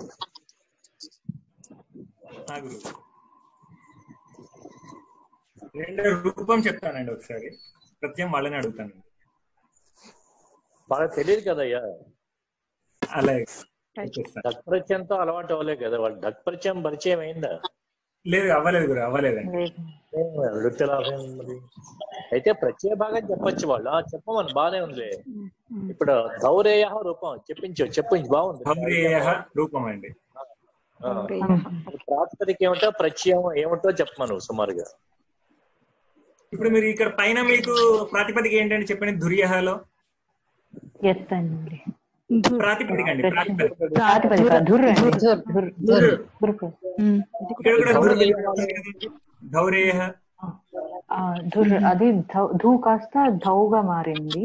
రెండో రూపం చెప్తానండి ఒకసారి, ప్రత్యయం వాళ్ళని అడుగుతానండి. వాళ్ళకి తెలియదు కదయ్యా. అలాగే డక్ పరిచయంతో అలవాటు అవ్వలేదు కదా వాళ్ళు. డక్ పరిచయం పరిచయం అయిందా? లేదు, అవ్వలేదు గురు, అవ్వలేదండి. వృత్తి లాభం మరి. అయితే ప్రత్యేక భాగం చెప్పచ్చు వాళ్ళు. చెప్పమని బానే ఉంది. ఇప్పుడు ధౌరేయ రూపం చెప్పించు, చెప్పించు బాగుంది. ధౌరేయ రూపం అండి. ప్రాతిపదిక ఏమిటో ప్రత్యయం ఏమిటో చెప్పమను సుమారుగా. ఇప్పుడు మీరు ఇక్కడ పైన మీకు ప్రాతిపదిక ఏంటండి చెప్పండి. ధుర్యహలో ప్రాతిపదిక అండి. ధౌరేయ అది ధూ కాస్త ధౌగా మారింది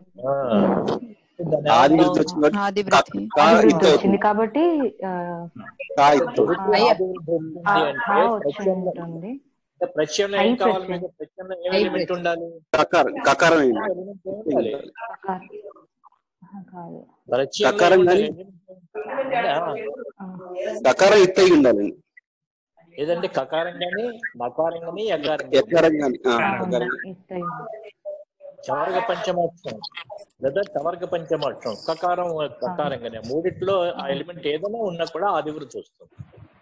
వచ్చింది కాబట్టి ఉంటుంది. ప్రత్యయంలో ఏం కావాలి మీకు? ప్రత్యయంలో ఏం ఎలిమెంట్ ఉండాలి? ఏదంటే కకారం గాని నకారం గాని యకారం గాని చవర్గ పంచమాక్షరం లేదా చవర్గ పంచమాక్షరం కకారం కకారం గాని మూడిట్లో ఆ ఎలిమెంట్ ఏదైనా ఉన్నా కూడా ఆదివృత్తి వస్తుంది.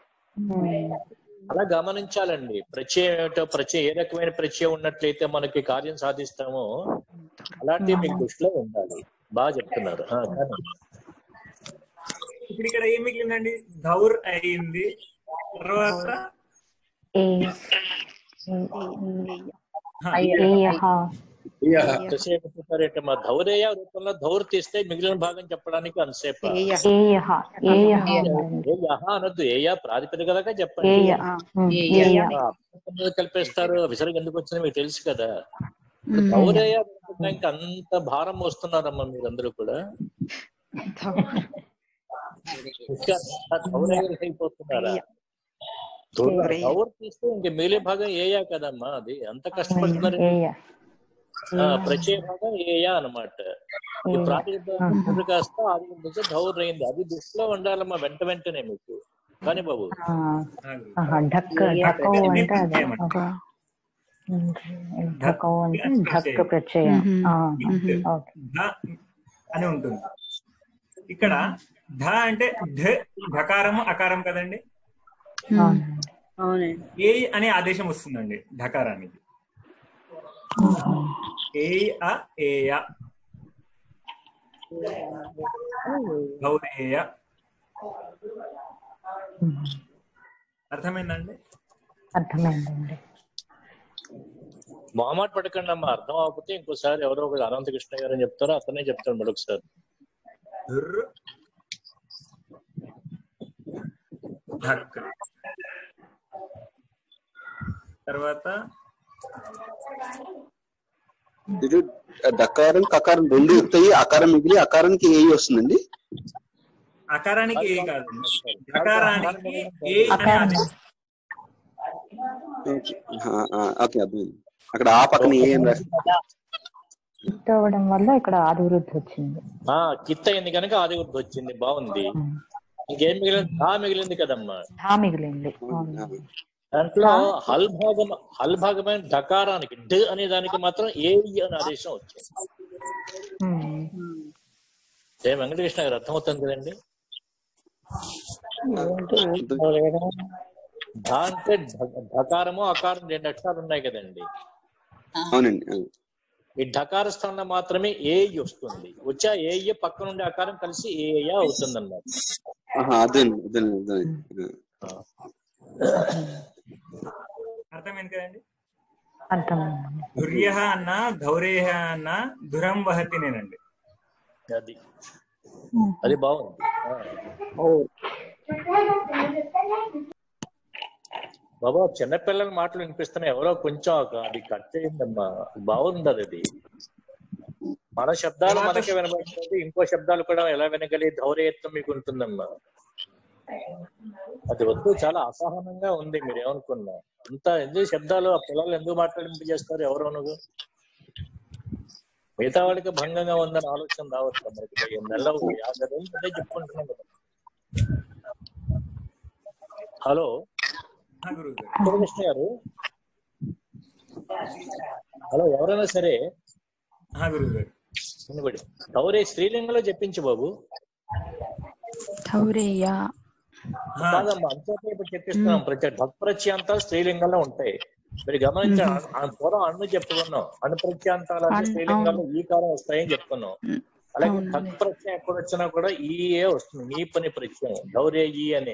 అలా గమనించాలండి. ప్రత్యయం ఏమిటో, ప్రత్యయం ఏ రకమైన ప్రత్యయం ఉన్నట్లయితే మనకి కార్యం సాధిస్తామో అలాంటివి మీకు దృష్టిలో ఉండాలి. బాగా చెప్తున్నారు. ఇప్పుడు ఇక్కడ ఏం మిగిలిందండి? ధౌర్ అయింది, తర్వాత మా ధౌరేయ రూపంలో ధౌర్ తీస్తే మిగిలిన భాగం చెప్పడానికి అంతసేపు అనొద్దు. ఏయా ప్రాతిపదికగా చెప్పండి. కలిపేస్తారు. విసర్గ ఎందుకు వచ్చిందో మీకు తెలుసు కదా. ధౌరేయ ఇంకా అంత భారం వస్తున్నారమ్మా మీరందరూ కూడా. అయిపోతున్నారా? ధౌర్ తీస్తే ఇంక మిగిలిన భాగం ఏయా కదమ్మా. అది అంత కష్టపడుతున్నారు. ప్రత్యయ భాగం ఏయా అనమాట. ఈ ప్రాతిపదిక కాస్త అది నుంచి ధౌర్ అయింది. అది దృష్టిలో ఉండాలమ్మా వెంట వెంటనే మీకు. కానీ బాబు అని ఉంటుంది. ఇక్కడ ధ అంటే ధ ధకారము అకారం కదండి. అవునండి. ఏ అనే ఆదేశం వస్తుందండి ఢకారానికి. ఏ అ ఏయ గౌరేయ. అర్థమైందండి? అర్థమైందండి. మొహమాట పడకండి అమ్మా, అర్థం అవ్వకపోతే ఇంకోసారి ఎవరో ఒకరు అనంతకృష్ణ గారు అని చెప్తారో అతనే చెప్తాడు మరొకసారి. తర్వాత ఇది డకారం కకారం రెండు వస్తాయి, అకారం మిగిలి అకారానికి ఏ వస్తుందండి. అకారానికి ఏ కాదు, అకారానికి ఏ అనే ఆదేశం. ఓకే అర్థమైంది. అక్కడ ఆ పక్కన ఏ అని అవ్వడం వల్ల ఇక్కడ ఆది వృద్ధి వచ్చింది. ఆ కిత్త అయింది కనుక ఆది వృద్ధి వచ్చింది. బాగుంది. ఇంకేం మిగిలింది? ధా మిగిలింది కదమ్మా. ధా మిగిలింది. దాంట్లో హల్ భాగం హల్ భాగమైన ఢకారానికి డ్ అనే దానికి మాత్రం ఏ అనే ఆదేశం వచ్చింది. జయ వెంకటకృష్ణ గారు అర్థమవుతుంది కదండి. ధా అంటే ఢకారము అకారం రెండు అక్షరాలు ఉన్నాయి కదండి. అవునండి. ఈ ఢకార స్థానంలో మాత్రమే ఏ వస్తుంది. వచ్చా ఏ పక్క నుండి అకారం కలిసి ఏ అవుతుంది అన్నమాట. అర్థమైంది కదండి. అర్థమైంది. దుర్య అన్న ధౌరేయ అన్న దురం వహతినేనండి. అది అది బాగుంది. బాబా చిన్నపిల్లల మాటలు వినిపిస్తున్నాయి. ఎవరో కొంచెం అది కట్ చేయండమ్మా. బాగుంది అది. మన శబ్దాలు మనకే వినబడుతుంది, ఇంకో శబ్దాలు కూడా ఎలా వినగలిగే ధౌర్యత్వం మీకు ఉంటుందమ్మా. అది వద్దు, చాలా అసహనంగా ఉంది. మీరు ఏమనుకున్నా అంత ఎందుకు శబ్దాలు ఆ పిల్లలు ఎందుకు మాట్లాడింపజేస్తారు? ఎవరో నువ్వు మిగతా వాళ్ళకి భంగంగా ఉందని ఆలోచన రావచ్చు మనకి. నెల యాభై రోజులు అదే చెప్పుకుంటున్నాం కదా. హలో కృష్ణ గారు, హలో ఎవరైనా సరే ధౌరే స్త్రీలింగంలో చెప్పించు బాబు. కాదమ్మా అంతేతే ఇప్పుడు చెప్పిస్తున్నాం. ప్రతి భక్ప్రత్యాంతాలు స్త్రీలింగంలో ఉంటాయి. మీరు గమనించారు, పూర్వం అన్ను చెప్పుకున్నాం. అను ప్రత్యాంతాలు అంటే స్త్రీలింగంలో ఈ కాలం వస్తాయని చెప్పుకున్నాం. అలాగే భక్ ప్రత్యయం ఎక్కడ వచ్చినా కూడా ఈ ఏ వస్తుంది. ఈ పని ప్రత్యయం ధౌరే ఈ అనే.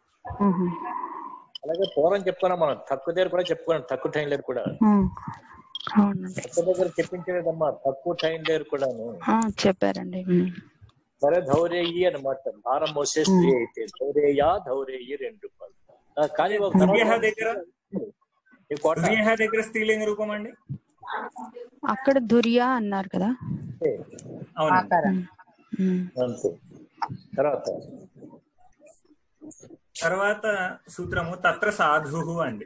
అలాగే పూర్వం చెప్పుకున్నాం మనం. తక్కువ దగ్గర కూడా చెప్పుకున్నాం. తక్కువ టైం లేరు కూడా తక్కువ దగ్గర చెప్పించలేదమ్మా. తక్కువ టైం లేరు కూడా చెప్పారండి. సరే ధౌరేయి అనమాట. భారం మోసే స్త్రీ అయితే ధౌరేయా ధౌరేయి రెండు రూపాయలు. కానీ దగ్గర స్త్రీలింగ రూపం అండి. అక్కడ దుర్యా అన్నారు కదా. తర్వాత తర్వాత సూత్రము తత్ర సాధు అండి.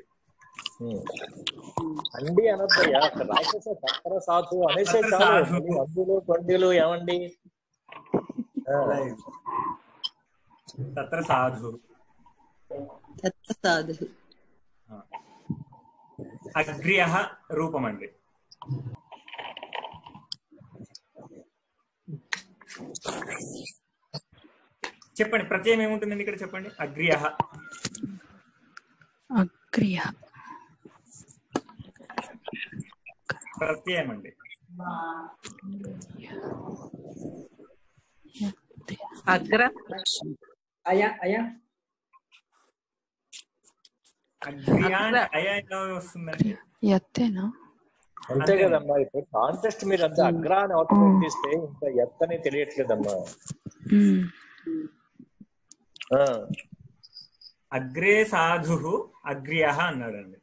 అండి అనద్దయ్యా, రాక్షస తత్ర సాధు అనేసే చాలు. అందులో కొండలు ఏమండి తత్ర సాధు. సాధు అగ్ర్య రూపం అండి. చెప్పండి ప్రత్యయం ఏముంటుందండి ఇక్కడ చెప్పండి. అగ్ర్య అగ్ర్య ప్రత్యయం అండి. అగ్ర అయా అయా అగ్ర్య అయా ఎలా వస్తుందండి? ఎత్తేనా? అంతే కదమ్మా. ఇప్పుడు కాంటెస్ట్ మీరు అంతా అగ్ర అని అవుట్పుట్ తీస్తే ఇంకా ఎత్తని తెలియట్లేదమ్మా. అగ్రే సాధు అగ్ర్య అన్నాడండి.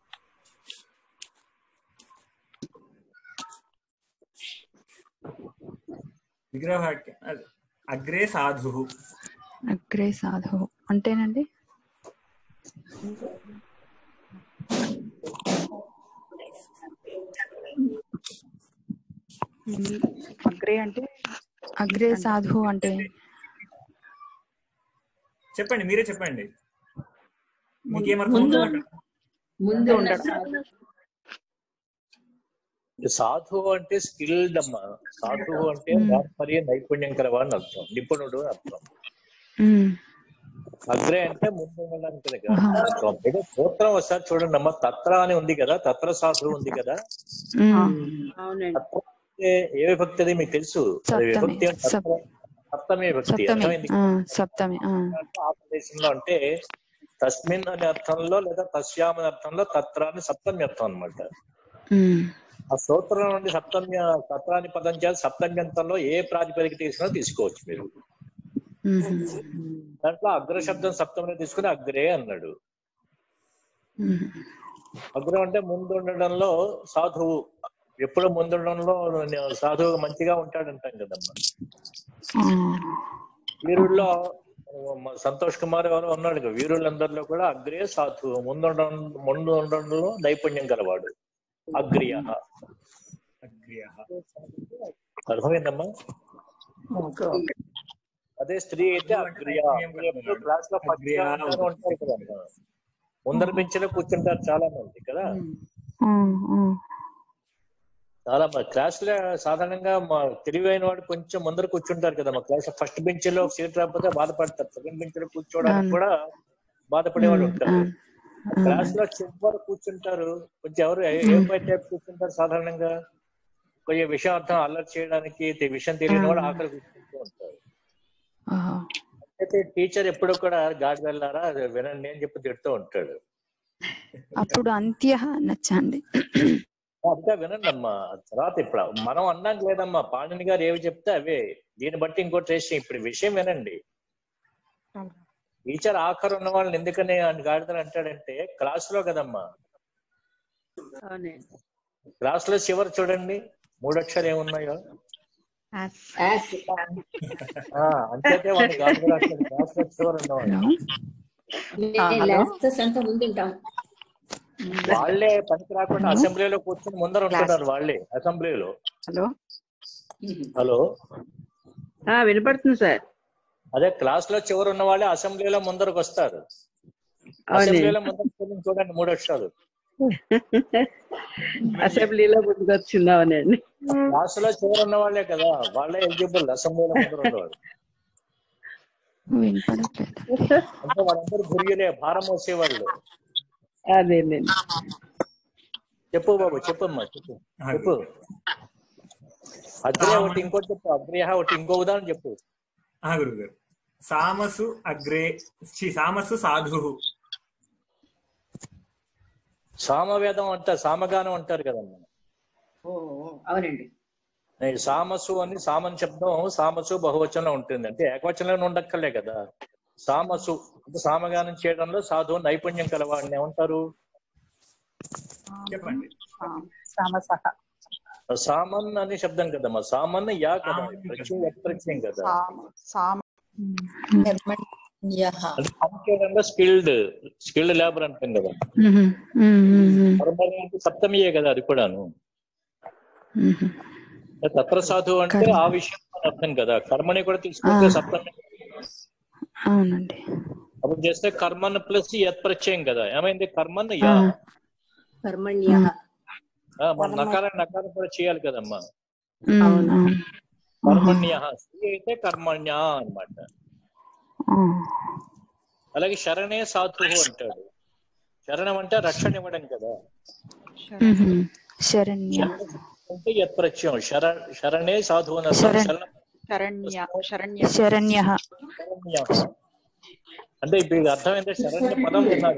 విగ్రహవాక్యం అగ్రే సాధు. అగ్రే సాధు అంటేనండి అగ్రే అంటే అగ్రే సాధు అంటే చెప్పండి, మీరే చెప్పండి. మీకేమర్థం? సాధు అంటే స్కిల్డ్ అమ్మా. సాధు అంటే మరియు నైపుణ్యం కలవాడిని అర్థం, నిపుణుడు అని అర్థం. అగ్రే అంటే ముందు ఉండడానికి కదా. ఏదో సూత్రం ఒకసారి చూడండి అమ్మా, తత్ర అని ఉంది కదా, తత్ర సాధువు ఉంది కదా. ఏ విభక్తి అది మీకు తెలుసు? విభక్తి సప్తమి విభక్తి. అర్థమైంది? ఆ ప్రదేశంలో అంటే తస్మిన్ అనే అర్థంలో లేదా తస్యాం అనే అర్థంలో తత్ర అని సప్తమి అర్థం అనమాట. ఆ సూత్రం నుండి సప్తమ్య తత్రాని పదం చేసి సప్తమ్యంతంలో ఏ ప్రాతిపదిక తీసుకున్నా తీసుకోవచ్చు మీరు. దాంట్లో అగ్ర శబ్దం సప్తమిని తీసుకుని అగ్రే అన్నాడు. అగ్రం అంటే ముందు ఉండడంలో సాధువు, ఎప్పుడు ముందుండడంలో సాధువు మంచిగా ఉంటాడంటాం కదమ్మా. వీరుల్లో సంతోష్ కుమార్ ఎవరో ఉన్నాడు కదా, వీరులందరిలో కూడా అగ్రే సాధువు, ముందు ముందు ఉండడంలో నైపుణ్యం గలవాడు. అగ్రియ. అర్థమైందమ్మా? అదే స్త్రీ అయితే అగ్రియ. క్లాస్ లో ఉంటారు కదా, ముందర బెంచ్లో కూర్చుంటారు చాలా మంది కదా. చాలా మంది క్లాస్ లో సాధారణంగా మా తెలివైన వాడు కొంచెం ముందర కూర్చుంటారు కదా. మా క్లాస్ లో ఫస్ట్ బెంచ్ లో సీట్ రాకపోతే బాధపడతారు, సెకండ్ బెంచ్ లో కూర్చోవడానికి కూడా బాధపడేవాడు ఉంటారు. క్లాస్ లో చివరి కూర్చుంటారు, కొంచెం ఎవరు ఏ పై టైప్ కూర్చుంటారు సాధారణంగా, కొంచెం విషయార్థం అల్లరి చేయడానికి విషయం తెలియని వాడు ఆఖరి కూర్చుంటూ ఉంటారు. అయితే టీచర్ ఎప్పుడు కూడా గాడి వెళ్ళారా వినండి అని చెప్పి తిడుతూ ఉంటాడు. అప్పుడు అంత్య నచ్చండి అంతా వినండి అమ్మా. తర్వాత ఇప్పుడు మనం అన్నాం లేదమ్మా, పాణిని గారు ఏవి చెప్తే అవే. దీన్ని బట్టి ఇంకోటి చేసి ఇప్పుడు విషయం వినండి. టీచర్ ఆఖరు ఉన్న వాళ్ళని ఎందుకని గాడిదని అంటాడంటే క్లాస్ లో కదమ్మా. క్లాస్ లో చివరి చూడండి మూడు అక్షరాలు ఏమున్నాయో అంతే వాడిని గాడిద రాస్తాడు. క్లాస్ లో చివరి ఉన్నవాళ్ళు వాళ్ళే పనికి రాకుండా అసెంబ్లీలో కూర్చొని ముందర ఉంటున్నారు. వాళ్ళే అసెంబ్లీలో. హలో హలో వినపడుతుంది సార్. అదే క్లాస్ లో చివరి ఉన్న వాళ్ళే అసెంబ్లీలో ముందరకు వస్తారు. అసెంబ్లీలో ముందరకు చూడండి మూడు అక్షరాలు. అసెంబ్లీలో ముందుకు వచ్చిందామనండి. క్లాస్ లో చివరి ఉన్న వాళ్ళే కదా, వాళ్ళే ఎలిజిబుల్ అసెంబ్లీలో ముందర ఉన్నవాళ్ళు. అంటే వాళ్ళందరూ గురియలే, భారం మోసేవాళ్ళు. అదే చెప్పు బాబు, చెప్పమ్మా చెప్పు చెప్పు. అగ్రే ఒకటి, ఇంకోటి చెప్పు. అగ్రేహ ఒకటి, ఇంకో ఉదాహరణ చెప్పు. గురువు గారు సామసు అగ్రే సామసు సాధు. సామవేదం అంటారు, సామగానం అంటారు కదమ్మా. అవునండి. సామసు అని సామన్ శబ్దం సామసు బహువచనంలో ఉంటుంది, అంటే ఏకవచనంలో ఉండక్కర్లే కదా. సామసు అంటే సామగానం చేయడంలో సాధువు నైపుణ్యం కలవాడిని ఏమంటారు చెప్పండి? సామన్ అనే శబ్దం కదమ్మా. సామన్ యా కదా, ప్రత్యయం కదా. చేయడంలో స్కిల్డ్ స్కిల్డ్ లేబర్ అంటాం కదా. సప్తమియే కదా అది కూడాను. తత్ర సాధువు అంటే ఆ విషయం అర్థం కదా. కర్మని కూడా తీసుకుంటే సప్తమి అవునండి. అప్పుడు చేస్తే కర్మన్ ప్లస్ యత్ ప్రత్యయం కదా. ఏమైంది? కర్మన్ యా. మన నకారం నకారం కూడా చేయాలి కదమ్మా. కర్మణ్య. స్త్రీ అయితే కర్మణ్య అన్నమాట. అలాగే శరణే సాధువు అంటాడు. శరణం అంటే రక్షణ ఇవ్వడం కదా. శరణ్య అంటే యత్ ప్రత్యయం. శర శరణే సాధువు శరణ్య అంటే ఇప్పుడు అర్థమైందే. శరణ్య పదం విన్నారు.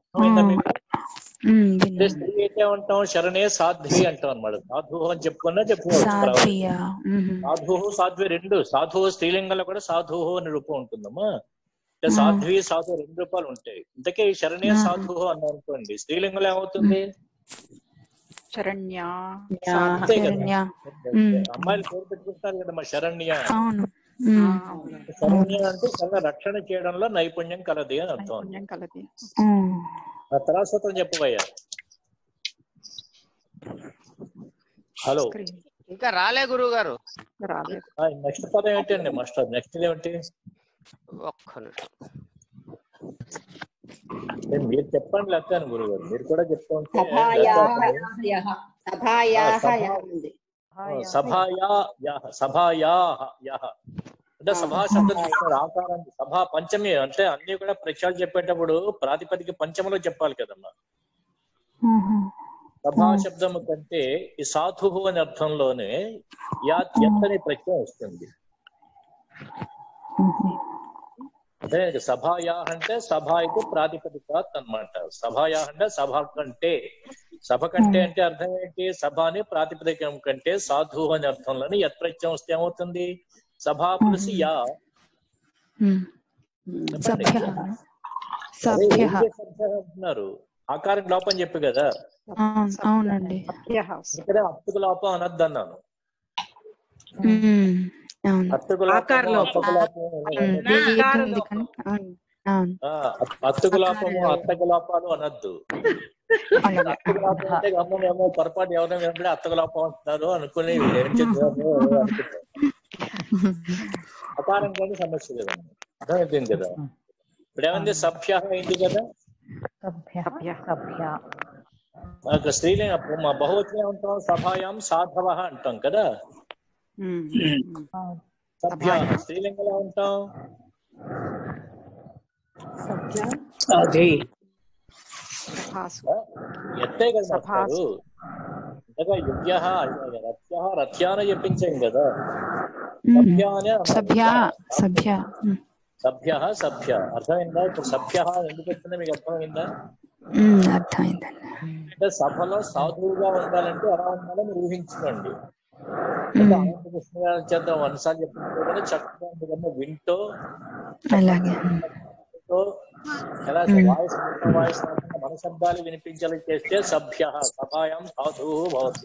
స్త్రీ అయితే అంటాం శరణే సాధ్వి అంటాం అనమాట. సాధువు అని చెప్పుకున్నా చెప్పుకోవచ్చు. సాధువు సాధ్వి రెండు. సాధువు స్త్రీలింగంలో కూడా సాధువు అని రూపం ఉంటుందమ్మా. సాధ్వి సాధువు రెండు రూపాలు ఉంటాయి. ఇంతకే శరణే సాధువు అన్న అనుకోండి, స్త్రీలింగంలో ఏమవుతుంది? శరణ్య. అమ్మాయిలు పేరు పెట్టుకుంటారు కదమ్మా శరణ్య. శరణ్య అంటే చాలా రక్షణ చేయడంలో నైపుణ్యం కలది అని అర్థం. ఆ తర్వాత సూత్రం చెప్పబోయా. హలో ఇంకా రాలే గురువు గారు. నెక్స్ట్ పదం ఏంటండి మాస్టర్? నెక్స్ట్ ఏమిటి? ఒక్క నిమిషం మీరు చెప్పండి. లెక్క గురువు గారు మీరు కూడా చెప్తా ఉంటే. సభాయా సభాయా అంటే అంటే సభా శబ్దం చూస్తారు ఆకారాన్ని సభా పంచమి అంటే అన్ని కూడా ప్రత్యయాలు చెప్పేటప్పుడు ప్రాతిపదిక పంచమలో చెప్పాలి కదమ్మా. సభా శబ్దము కంటే ఈ సాధువు అనే అర్థంలోనే యా ఎత్తని ప్రత్యయం వస్తుంది. అదే సభాయా అంటే సభాయికు ప్రాతిపదిక అన్నమాట. సభాయా అంటే సభ కంటే, సభ కంటే అంటే అర్థం ఏంటి? సభని ప్రాతిపదికం కంటే సాధువు అనే అర్థంలోనే యత్ ప్రత్యయం వస్తే ఏమవుతుంది? సభా ప్లస్ యా. అంటున్నారు ఆకారం లోపం చెప్పి కదా. అవునండి. ఇక్కడ అత్తుకు లోపం అనద్దు అన్నాను. అత్తుకు లోపము అత్తకు లోపాలు అనద్దు. అత్తకు లోపం అంటే గమ్మనేమో పొరపాటు ఎవరైనా వెంటనే అత్తకు లోపం అంటున్నారు అనుకుని ఏం చెప్తున్నారు అనుకుంటారు. అకారం కానీ సమస్య కదండి, అర్థమైపోయింది కదా. ఇప్పుడు ఏమైంది? సభ్య అయింది కదా. స్త్రీలింగ మా బహువచనం అంటాం సభాయాం సాధవ అంటాం కదా. సభ్య స్త్రీలింగంలో ఉంటాం ఎత్తే కదా చెప్తారు. అంతగా యుగ్య రథ్య రథ్యాన చెప్పించాం కదా. సభ్య అనే సభ్య సభ్య సభ్య సభ్య అర్థమైందా? ఇప్పుడు సభ్య ఎందుకు వచ్చిందో మీకు అర్థమైందా? అర్థమైందండి. అంటే సభలో సాధువుగా ఉండాలంటే ఎలా ఉండాలో మీరు ఊహించుకోండి. అనంతకృష్ణ గారి చేత వనసాలు చెప్పినట్టు చక్కగా వింటూ అలాగే ఎలా వాయిస్ వాయిస్ మన శబ్దాలు వినిపించాలి చేస్తే సభ్య సభాయాం సాధువు భవతి.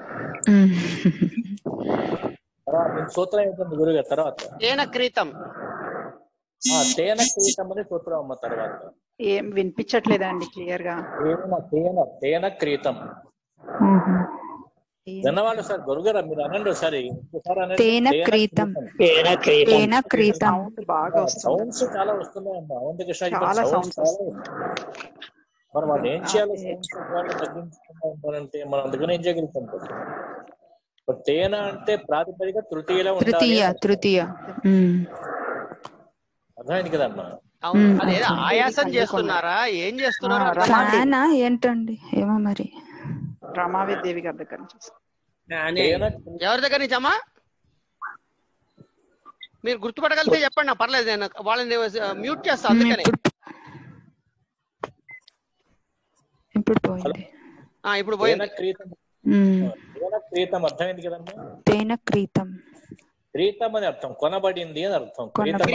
తర్వాత సూత్రం ఏంటంటే గురుగారు తర్వాత తేన క్రీతం తేన క్రీతం అని సూత్రం అమ్మ. తర్వాత ఏం వినిపించట్లేదండి క్లియర్ గా. తేన తేన తేన క్రీతం ధన్యవాదాలు సార్. గురుగారు మీరు అనండి ఒకసారి. తేన క్రీతం తేన క్రీతం సౌండ్స్ చాలా వస్తున్నాయమ్మా. అనంతకృష్ణ మనం వాళ్ళు ఏం చేయాలి? సౌండ్స్ తగ్గించుకుంటా ఉంటారంటే మనం అందుకని ఏం చేయగలుగుతాం? తేన అంటే ప్రాతిపదిక తృతీయలో తృతీయ తృతీయ అర్థమైంది కదమ్మా. అదేదో ఆయాసం చేస్తున్నారా? ఏం చేస్తున్నారా? ఏంటండి ఏమో మరి. రమాదేవి గారి దగ్గర నుంచి. ఎవరి దగ్గర నుంచి అమ్మా? మీరు గుర్తుపట్టగలిగితే చెప్పండి, నా పర్లేదు, నేను వాళ్ళని మ్యూట్ చేస్తా. అందుకని ఇప్పుడు పోయింది. ఇప్పుడు పోయింది. క్రీతం అర్థమైంది కదమ్మా. తేన క్రీతం క్రీతం అని అర్థం కొనబడింది అని అర్థం.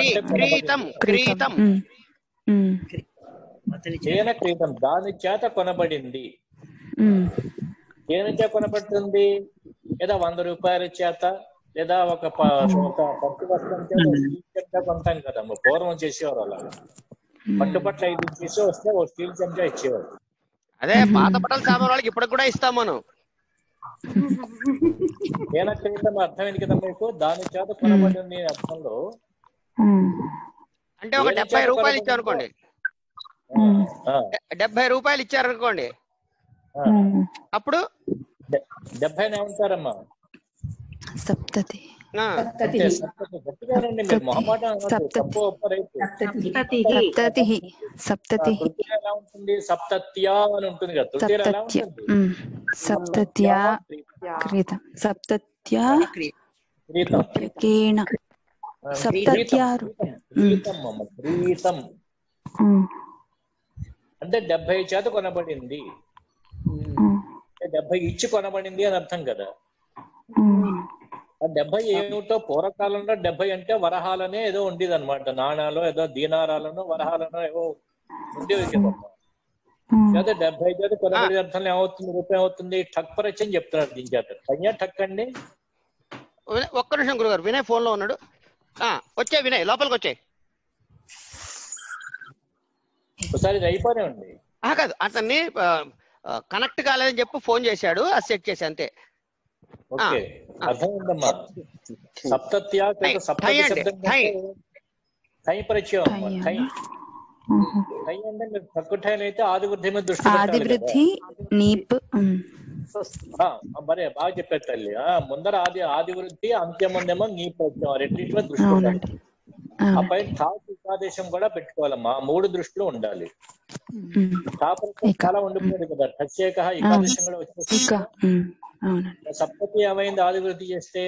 తేన క్రీతం దాని చేత కొనబడింది. దేని చేత కొనబడుతుంది? లేదా వంద రూపాయల చేత, లేదా ఒక పట్టు వస్త్రం చేత కొంటాం కదమ్మా. పూర్వం చేసేవారు అలాగా. పట్టుపట్ల ఐదు చేసి వస్తే ఓ స్టీల్ చెంచా ఇచ్చేవారు. అదే పాత బట్టల సామాన్ వాళ్ళకి ఇప్పటికి కూడా ఇస్తాం మనం. తేన క్రీతం అర్థమైంది కదా మీకు. దాని చేత కొనబడింది అర్థంలో అంటే ఒక డెబ్బై రూపాయలు ఇచ్చారనుకోండి, డెబ్బై రూపాయలు ఇచ్చారనుకోండి, అప్పుడు డెబ్బై ఏమంటారమ్మా? సప్తతి. ఎలా ఉంటుంది? సప్తత్యా అని ఉంటుంది కదా. తృతీయ ఎలా ఉంటుంది? సప్తత్యా క్రీతం సప్తత్యా క్రీతం సప్తత్యారు క్రీతం అంటే డెబ్బై చేత కొనబడింది, డెబ్బై ఇచ్చి కొనబడింది అని అర్థం కదా. ఆ డెబ్బై ఏమిటో పూర్వకాలంలో డెబ్బై అంటే వరహాలనే ఏదో ఉండేది అనమాట. నాణాలు ఏదో దీనారాలను వరహాలను ఏవో ఉండేవి కదమ్మా. లేదా డెబ్బై చేత కొనబడి అర్థంలో ఏమవుతుంది? రూపాయి అవుతుంది. ఠక్ పరిచయం చెప్తున్నారు దీని చేత. పైన ఠక్ అండి. ఒక్క నిమిషం గురుగారు, వినయ్ ఫోన్ లో ఉన్నాడు. వచ్చే వినయ్ లోపలికి వచ్చాయి. ఒకసారి ఇది అయిపోయామండి. కాదు, అతన్ని కనెక్ట్ కాలేదని చెప్పి ఫోన్ చేశాడు, అది సెట్ చేసి అంతే. ఓకే అర్థమైందమ్మా. సప్తత్యా సప్తతి శబ్దం ఠై పరిచయం. ఠై ఠై అంటే మీరు తక్కువ ఠైలు అయితే ఆది వృద్ధి మీద దృష్టి ఆది వృద్ధి నీప్ ఆ, మరే బాగా చెప్పారు తల్లి. ఆ ముందర ఆది ఆది వృద్ధి, అంత్యం ఉందేమో నీ ప్రత్యయం, రెండింటిలో దృష్టి ఉండాలి. ఆ పైన ఠాపు ఏకాదేశం కూడా పెట్టుకోవాలమ్మా, మూడు దృష్టిలో ఉండాలి. ఠాపు చాలా ఉండిపోయింది కదా, ప్రత్యేక ఏకాదేశం కూడా వచ్చేసి సప్తతి ఏమైంది ఆది వృద్ధి చేస్తే?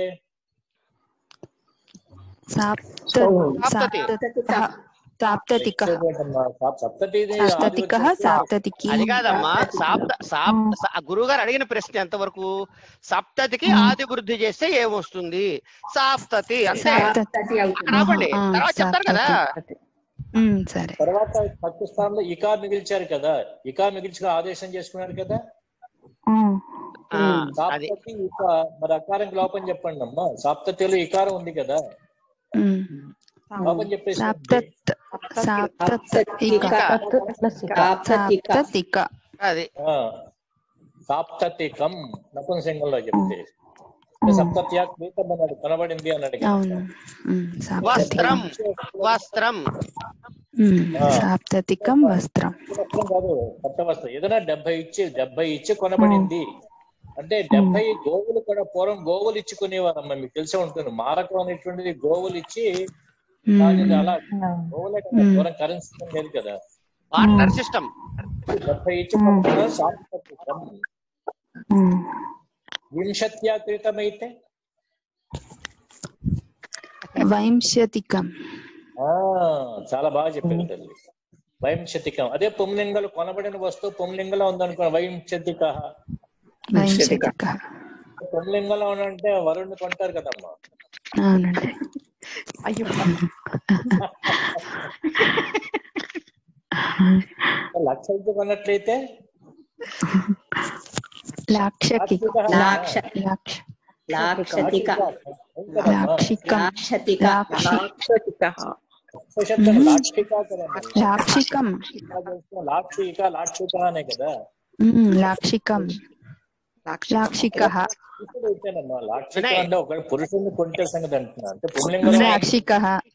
అది కాదమ్మా, గురువు గారు అడిగిన ప్రశ్న ఎంతవరకు? సప్తతికి ఆది వృద్ధి చేస్తే ఏమొస్తుంది? సాప్తతి అంటే రాబండి, తర్వాత చెప్తారు కదా. తర్వాత పాకిస్తాన్లో ఇకా మిగిల్చారు కదా, ఇకా మిగిల్చుగా ఆదేశం చేసుకున్నారు కదా. సాప్తతి ఇకా, మరి అకారం లోపం చెప్పండి అమ్మా. సాప్తతిలో ఇకారం ఉంది కదా, లోపం చెప్పేసి సాప్తతికం నపుంసకంలో చెప్తే సప్తత్యా క్రీతం అన్నాడు, కనబడింది అన్నాడు. వస్త్రం వస్త్రం సాప్తతికం వస్త్రం కాదు, కొత్త వస్త్రం. ఏదైనా డెబ్బై ఇచ్చి డెబ్బై ఇచ్చి కొనబడింది అంటే డెబ్బై గోవులు కూడా పూర్వం గోవులు ఇచ్చి కొనేవారమ్మా, మీకు తెలిసే ఉంటుంది. మారకం అనేటువంటిది గోవులు ఇచ్చి, అలా గోవులే కదా, పూర్వం కరెన్సీ లేదు కదా, సిస్టమ్. డెబ్బై ఇచ్చి కొనుక్కున్న సాప్తతికం. వింశత్యా క్రీతమైతే వైంశతికం. చాలా బాగా చెప్పారు తల్లి, వైంశతికం. అదే పుంలింగలు కొనబడిన వస్తువు పుంలింగలో ఉందనుకో, వైంశతిక. పుంలింగంలో అంటే వరుణ్ణి కొంటారు కదమ్మా. అవునండి. అయ్యో, లక్ష ఇచ్చి కొన్నట్లయితే లాక్షకి లాక్షికం లాక్షిక లాక్షిక అనే కదా, లాక్షికం లాక్షిక. లాక్షిక అంటే ఒక పురుషుడిని కొంటే సంగతి అంటున్నా, అంటే పుంలింగం లాక్షిక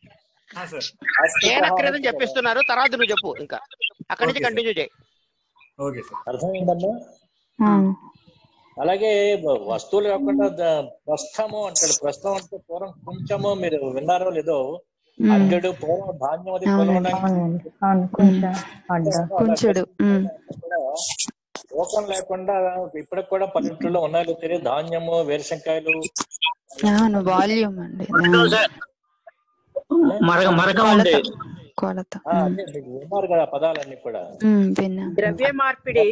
చెప్పిస్తున్నారు. తర్వాత నువ్వు చెప్పు, ఇంకా అక్కడి నుంచి కంటిన్యూ చేయి. అర్థమైందమ్మా? అలాగే వస్తువులు కాకుండా ప్రస్థము అంటాడు. ప్రస్థం అంటే పూర్వం కొంచెము, మీరు విన్నారో లేదో, అంజుడు పూర్వం ధాన్యం అది కొలవడానికి లోకం లేకుండా ఇప్పటికి కూడా పల్లెటూరులో ఉన్నాయో తెలియదు, ధాన్యము వేరుశంకాయలు వాల్యూమ్ అండి, కొలత. మీకు విన్నారు కదా పదాలన్నీ కూడా. ద్రవ్య మార్పిడి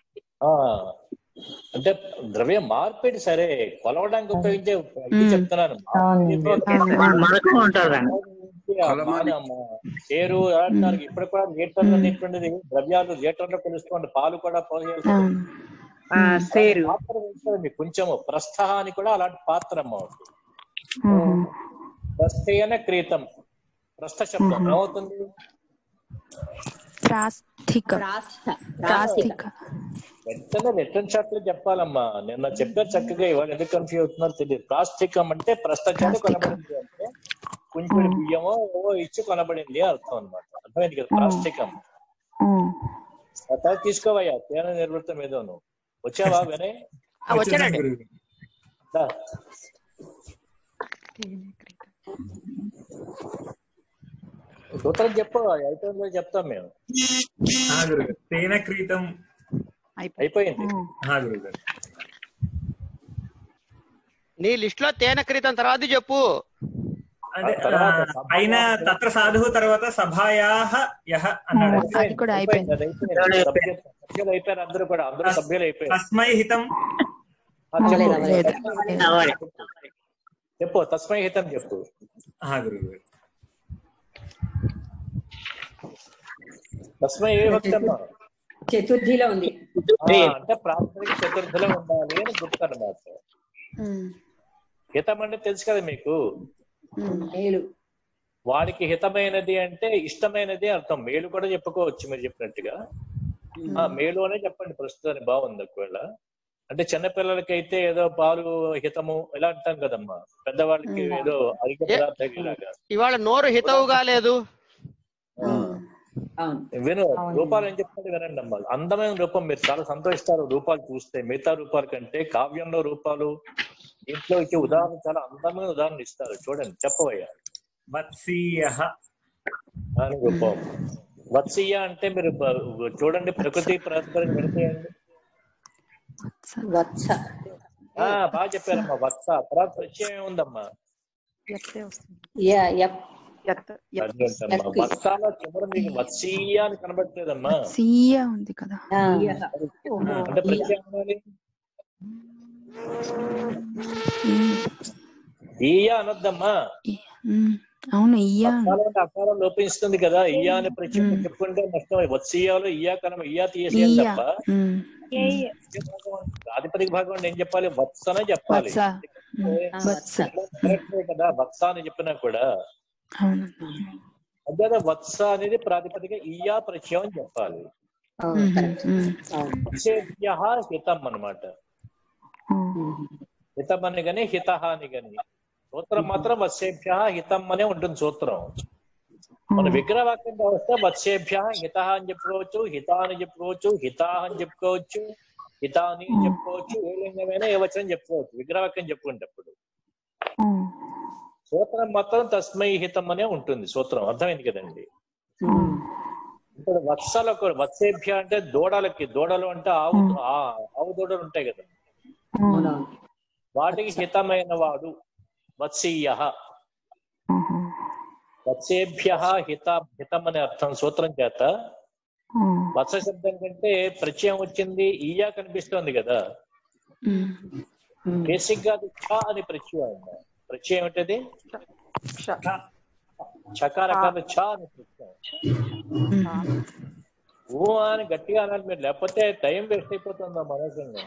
అంటే ద్రవ్య మార్పిడి సరే, కొలవడానికి ఉపయోగించే చెప్తున్నాను. పేరు అంటారు. ఇప్పుడు కూడా లీటర్లు అనేటువంటిది ద్రవ్యాలు లీటర్లో కొలుసుకోండి, పాలు కూడా పోయాలి. కొంచెము ప్రస్థ అని కూడా అలాంటి పాత్ర అమ్మ. ప్రస్థయన క్రీతం, ప్రస్థ శబ్దం ఏమవుతుంది? వెంటనే రిటర్న్ షాట్ లో చెప్పాలమ్మా. నిన్న చెప్పారు చక్కగా, ఇవాళ ఎందుకు కన్ఫ్యూజ్ అవుతున్నారు తెలియదు. ప్రాస్థికం అంటే ప్రస్థాన్ని కొనబడింది అంటే కొంచెం బియ్యమో ఏవో ఇచ్చి కొనబడింది అర్థం అనమాట. అర్థమైంది కదా ప్రాస్థికం. తీసుకోవయ్యా, తేన నిర్వృత్తం ఏదో. నువ్వు వచ్చావా వినయ్? సూత్రం చెప్పు, అయిపోయిందో చెప్తాం మేము. క్రీతం అయిపోయింది. నీ లిస్ట్ లో తేన క్రీతం తర్వాత చెప్పు. పైన తత్ర సాధువు తర్వాత సభాయాహ యహ అన్నాడు. సభ్యులు అయిపోయారు అందరూ కూడా, అందరూ సభ్యులు అయిపోయారు. తస్మై హితం చెప్పు, తస్మై హితం చెప్పు. గురువు తస్మై ఏ భక్తమ్మా? చతుర్థిలో ఉంది అంటే ప్రాథమిక చతుర్థిలో ఉండాలి అని గుర్తు అన్నమాట. హితం అంటే తెలుసు కదా మీకు, వాడికి హితమైనది అంటే ఇష్టమైనది అర్థం. మేలు కూడా చెప్పుకోవచ్చు మీరు చెప్పినట్టుగా. ఆ మేలు అనే చెప్పండి ప్రస్తుతానికి, బాగుంది. ఒకవేళ అంటే చిన్నపిల్లలకైతే ఏదో పాలు హితము ఇలా అంటాం కదమ్మా, పెద్దవాళ్ళకి ఏదో అధిక పదార్థాలు ఇలాగా. ఇవాళ నోరు హితవుగా లేదు, విను రూపాలు ఏం చెప్తాడు వినండి అమ్మా. అందమైన రూపం, మీరు చాలా సంతోషిస్తారు రూపాలు చూస్తే. మిగతా రూపాల కంటే కావ్యంలో రూపాలు ఇంట్లో ఇచ్చే ఉదాహరణ చాలా అందమైన ఉదాహరణ ఇస్తారు. చూడండి, చెప్పవయ్యా. వత్సీయ అని రూపం. వత్సీయ అంటే మీరు చూడండి, ప్రకృతి ప్రాతిపదిక విడతాయండి. బాగా చెప్పారమ్మా. వత్స తర్వాత ప్రత్యయం ఉందమ్మా. వత్సాల చివరి మీకు వత్సీయ అని కనబడలేదమ్మా. సీయ ఉంది కదా, అంటే ప్రత్యయం ఈయ అనొద్దమ్మా. అవును, ఇయ్యా అకారం లోపిస్తుంది కదా. ఇయ్యా అనే ప్రత్యయం చెప్పుకుంటే నష్టం. వత్సీయాలో ఇయ్యా కన ఇయ్యా తీసేయాలి తప్ప ప్రాతిపదిక భాగం ఏం చెప్పాలి? వత్స అనే చెప్పాలి కదా. వత్స అని చెప్పినా కూడా అదే వత్స అనేది ప్రాతిపదిక ఇయ్యా ప్రత్యయం అని చెప్పాలి. హితం అన్నమాట. హితం అని గాని హిత అని గాని సూత్రం మాత్రం వత్సేభ్య హితం అనే ఉంటుంది సూత్రం. మన విగ్రహవాక్యం వస్తే వత్సేభ్య హిత అని చెప్పుకోవచ్చు, హిత అని చెప్పుకోవచ్చు, హితా అని చెప్పుకోవచ్చు, హితాని చెప్పుకోవచ్చు, ఏ లింగమైనా ఏ వచనం చెప్పుకోవచ్చు విగ్రహవాక్యం చెప్పుకునేటప్పుడు. సూత్రం మాత్రం తస్మై హితం అనే ఉంటుంది సూత్రం. అర్థమైంది కదండి. ఇప్పుడు వత్సలకు వత్సేభ్య అంటే దూడలకి, దూడలు అంటే ఆవు ఆవు దూడలు ఉంటాయి కదా, వాటికి హితమైన వాడు వత్సీయ. వత్సేభ్య హిత హితం అనే అర్థం సూత్రం చేత. వత్స శబ్దం కంటే ప్రత్యయం వచ్చింది ఈయా కనిపిస్తోంది కదా. బేసిక్ గా ఛ అని ప్రత్యయం. ప్రత్యయం ఏంటది? చకారకాల ఛ అని ప్రత్యయం. ఊ అని గట్టిగా అనాలి మీరు, లేకపోతే టైం వేస్ట్ అయిపోతుంది మనోజంగా.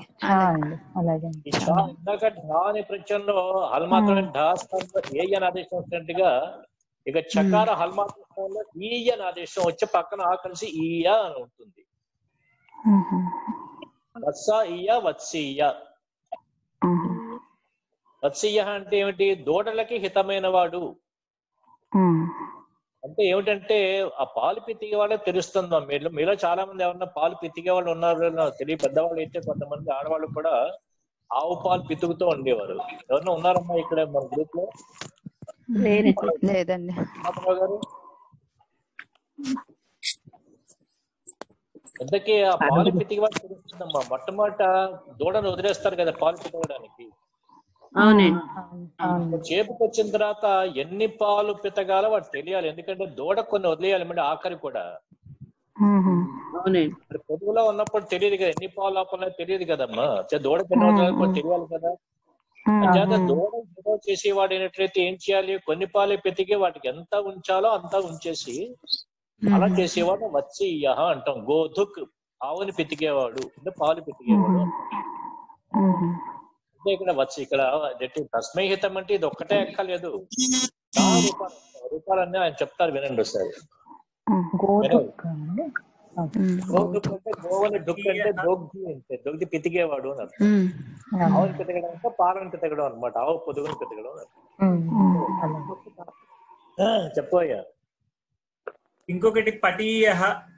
ఈ ఛ ఇందాక ఢా అనే ప్రత్యయంలో హల్మాత్రం ఢా స్థానంలో ఏ అని ఆదేశం వచ్చినట్టుగా ఇక చకార హల్మాత్ర స్థానంలో ఈ అని ఆదేశం వచ్చి పక్కన ఆ కలిసి ఈయ అని ఉంటుంది. వత్స ఈయ వత్సీయ. వత్సీయ అంటే ఏమిటి? దూడలకి హితమైన వాడు అంటే ఏమిటంటే ఆ పాలు పితికే వాళ్ళే తెలుస్తుందా. మీరు మీలో చాలా మంది ఎవరన్నా పాలు పితికే వాళ్ళు ఉన్నారు తెలియ. పెద్దవాళ్ళు అయితే కొంతమంది ఆడవాళ్ళు కూడా ఆవు పాలు పితుకుతూ ఉండేవారు. ఎవరన్నా ఉన్నారమ్మా ఇక్కడ మన గ్రూప్ లో? లేదండి గారు ఇంతకీ ఆ పాలు పితికి వాళ్ళు తెలుస్తుందమ్మా. మొట్టమొదట దూడను వదిలేస్తారు కదా పాలు పితకడానికి. చేపుకి వచ్చిన తర్వాత ఎన్ని పాలు పితగాలో వాడు తెలియాలి. ఎందుకంటే దూడ కొన్ని వదిలేయాలి మరి ఆఖరి కూడా. పొదుగులో ఉన్నప్పుడు తెలియదు కదా, ఎన్ని పాలు ఆపాలో తెలియదు కదమ్మా. దూడ పిల్లలు తెలియాలి కదా. చేత దూడ ఏదో చేసేవాడు అయినట్లయితే ఏం చేయాలి? కొన్ని పాలు పితికి వాటికి ఎంత ఉంచాలో అంతా ఉంచేసి అలా చేసేవాడు వత్సీయ అంటాం. గోధుక్ ఆవుని పితికేవాడు అంటే పాలు పితికేవాడు. అంటే ఇక్కడ వచ్చి ఇక్కడ తస్మై హితం అంటే ఇది ఒక్కటే ఎక్కలేదు, రూపాలు రూపాలన్నీ ఆయన చెప్తారు. వినండి ఒకసారి. గోధుక్ అంటే గోవని డుక్ అంటే దోగ్ధి అంటే దొగ్ధి పితికేవాడు అని అర్థం. ఆవుని పితకడం అంటే పాలను పితకడం అనమాట. ఆవు పొదుగుని పితకడం చెప్పయ్యా. ఇంకొకటి పటీయ.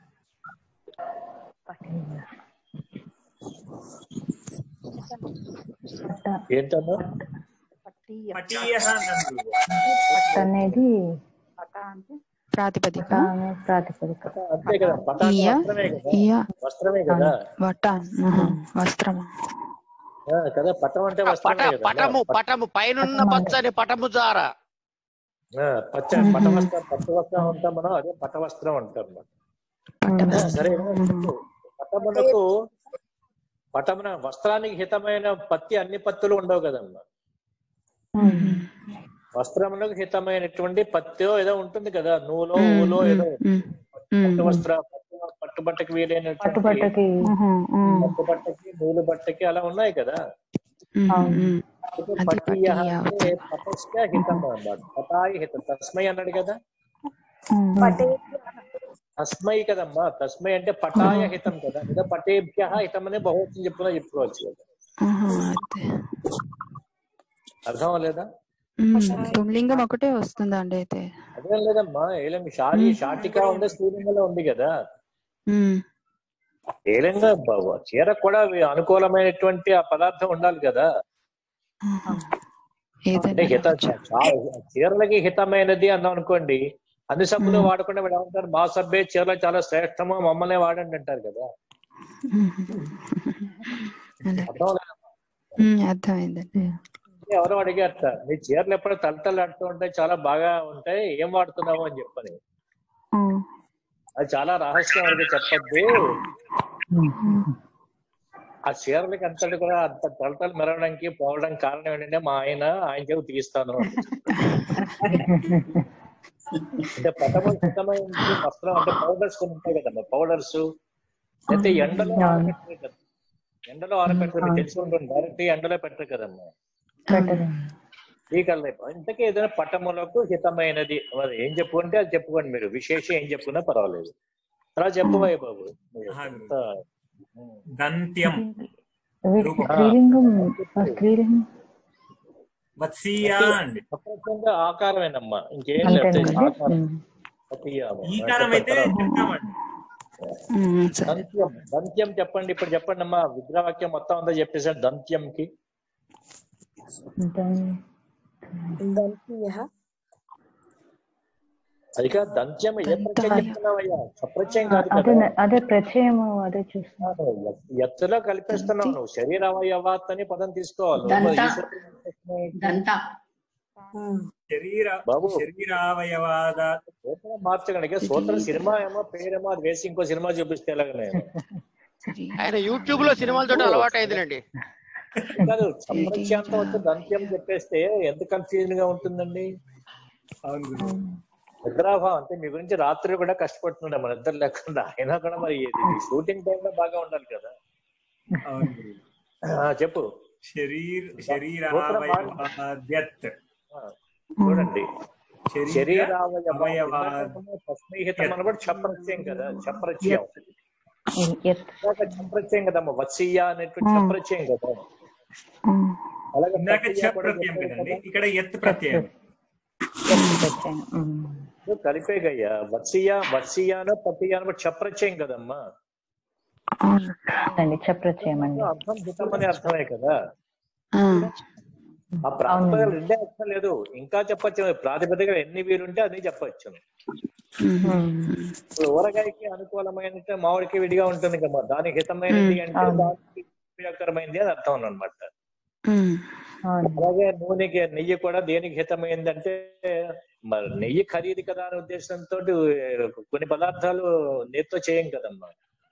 ఏంటన్నా అనేది ప్రాతిపదిక ప్రాతిపదిక అంతే కదా. వస్త్రమే కదా. వస్త్రమా కదా. పటం అంటే పటము పటము పైన పచ్చని పటము జార పచ్చ పట వస్త్రం. పట్టు వస్త్రం అంటాం మనం, అదే పట వస్త్రం అంటాం మనం. సరే, పటమునకు పటమున వస్త్రానికి హితమైన పత్తి అన్ని పత్తులు ఉండవు కదమ్మా. వస్త్రమునకు హితమైనటువంటి పత్తో ఏదో ఉంటుంది కదా, నూలో ఊలో ఏదో. పట్టు వస్త్ర పట్టు బట్టకి వీలైనటువంటి పట్టు బట్టకి నూలు బట్టకి అలా ఉన్నాయి కదా. పటీయ అంటే పటస్య హితం అన్నమాట. పటాయి హితం. తస్మై అన్నాడు కదా, తస్మై కదమ్మా. తస్మై అంటే పటాయ హితం కదా. లేదా పటేభ్య హితం అనే బహువచనం చెప్పుకున్నా చెప్పుకోవచ్చు కదా. అర్థం లేదా? పుంలింగం ఒకటే వస్తుందా అండి అయితే? అదేం లేదమ్మా, ఏలం షారి షాటికా ఉంది, స్త్రీలింగంలో ఉంది కదా. ఏలంగా చీర కూడా అనుకూలమైనటువంటి ఆ పదార్థం ఉండాలి కదా. అంటే హిత చీరలకి హితమైనది అన్నాం అనుకోండి, అన్ని సబ్బులు వాడకుండా వీళ్ళు ఏమంటారు, మా సబ్బే చీరలో చాలా శ్రేష్టము, మమ్మల్ని వాడండి అంటారు కదా. అర్థమైందండి. ఎవరో అడిగారట, మీ చీరలు ఎప్పుడు తలతలు ఆడుతూ ఉంటాయి, చాలా బాగా ఉంటాయి, ఏం వాడుతున్నావు అని చెప్పని. అది చాలా రహస్యం, వరకు చెప్పద్దు. ఆ చీరలకి అంతటి కూడా అంత తలతలు మెరవడానికి పోవడానికి కారణం ఏంటంటే మా ఆయన ఆయన చెప్పు తీస్తాను అంటే పటము సిద్ధమైన వస్త్రం అంటే పౌడర్స్ కొన్ని ఉంటాయి కదమ్మా, పౌడర్స్ అయితే ఎండలో ఆరబెట్టరు కదా, ఎండలో ఆరబెట్టరు తెలిసి ఉంటుంది, డైరెక్ట్ ఎండలో పెట్టరు కదమ్మా. ఈ కలర్ ఇంతకీ ఏదైనా పటములకు హితమైనది ఏం చెప్పుకుంటే అది చెప్పుకోండి, మీరు విశేషం ఏం చెప్పుకున్నా పర్వాలేదు. అలా చెప్పబోయే బాబు. దంత్యం ఆకారమేనమ్మా, ఇంకేం లేదు. దంత్యం దంత్యం చెప్పండి, ఇప్పుడు చెప్పండి అమ్మా. విగ్రహవాక్యం మొత్తం అంతా చెప్పేసాడు దంత్యంకి. అది కాదు దంత్యం, ఏ ప్రత్యయం చెప్తున్నావయ్యా? సప్రత్యయం కాదు కదా, అదే ప్రత్యయం. అదే చూస్తున్నాను, ఎత్తులో కలిపేస్తున్నావు నువ్వు. శరీర అవయవాత్ అని పదం తీసుకోవాలి బాబు. సూత్రం మార్చగలిగే సూత్రం సినిమా ఏమో పేరేమో అది వేసి ఇంకో సినిమా చూపిస్తే ఎలాగనే. ఆయన యూట్యూబ్ లో సినిమాలతో అలవాటు అయిందండి. కాదు, సప్రత్యాంతం వచ్చి దంత్యం చెప్పేస్తే ఎంత కన్ఫ్యూజన్ గా ఉంటుందండి. నిద్రాభావం అంటే మీ గురించి రాత్రి కూడా కష్టపడుతున్నాడు మన ఇద్దరు లేకుండా, అయినా కూడా మరి షూటింగ్ టైం లో బాగా ఉండాలి కదా. చెప్పు. చూడండి, శరీరావయవం అనబడి చప్రత్యయం కదా, చప్రత్యయం చప్రత్యయం కదమ్మా. వత్సీయ అనేటువంటి చప్రత్యయం కదా. అలాగే కలిపేగయ్యా. వత్సీయ వత్సీయానో పత్తియానో చప్రత్యయం కదమ్మా. చప్రత్యయం అర్థం హితమని అర్థమే కదా. ఆ ప్రాతిపదికలు రెండే అర్థం లేదు, ఇంకా చెప్పచ్చు. ప్రాతిపదికలు ఎన్ని వీలుంటే అన్ని చెప్పచ్చు. ఇప్పుడు ఊరగాయకి అనుకూలమైన మామిడికి విడిగా ఉంటుంది కదా, దానికి హితమైనది అంటే దానికి ఉపయోగకరమైనది అని అర్థం అనమాట. అలాగే నూనెకి నెయ్యి కూడా దేనికి హితమైంది అంటే మరి నెయ్యి ఖరీదు కదా అనే ఉద్దేశంతో కొన్ని పదార్థాలు నెయ్యితో చేయం కదమ్మా,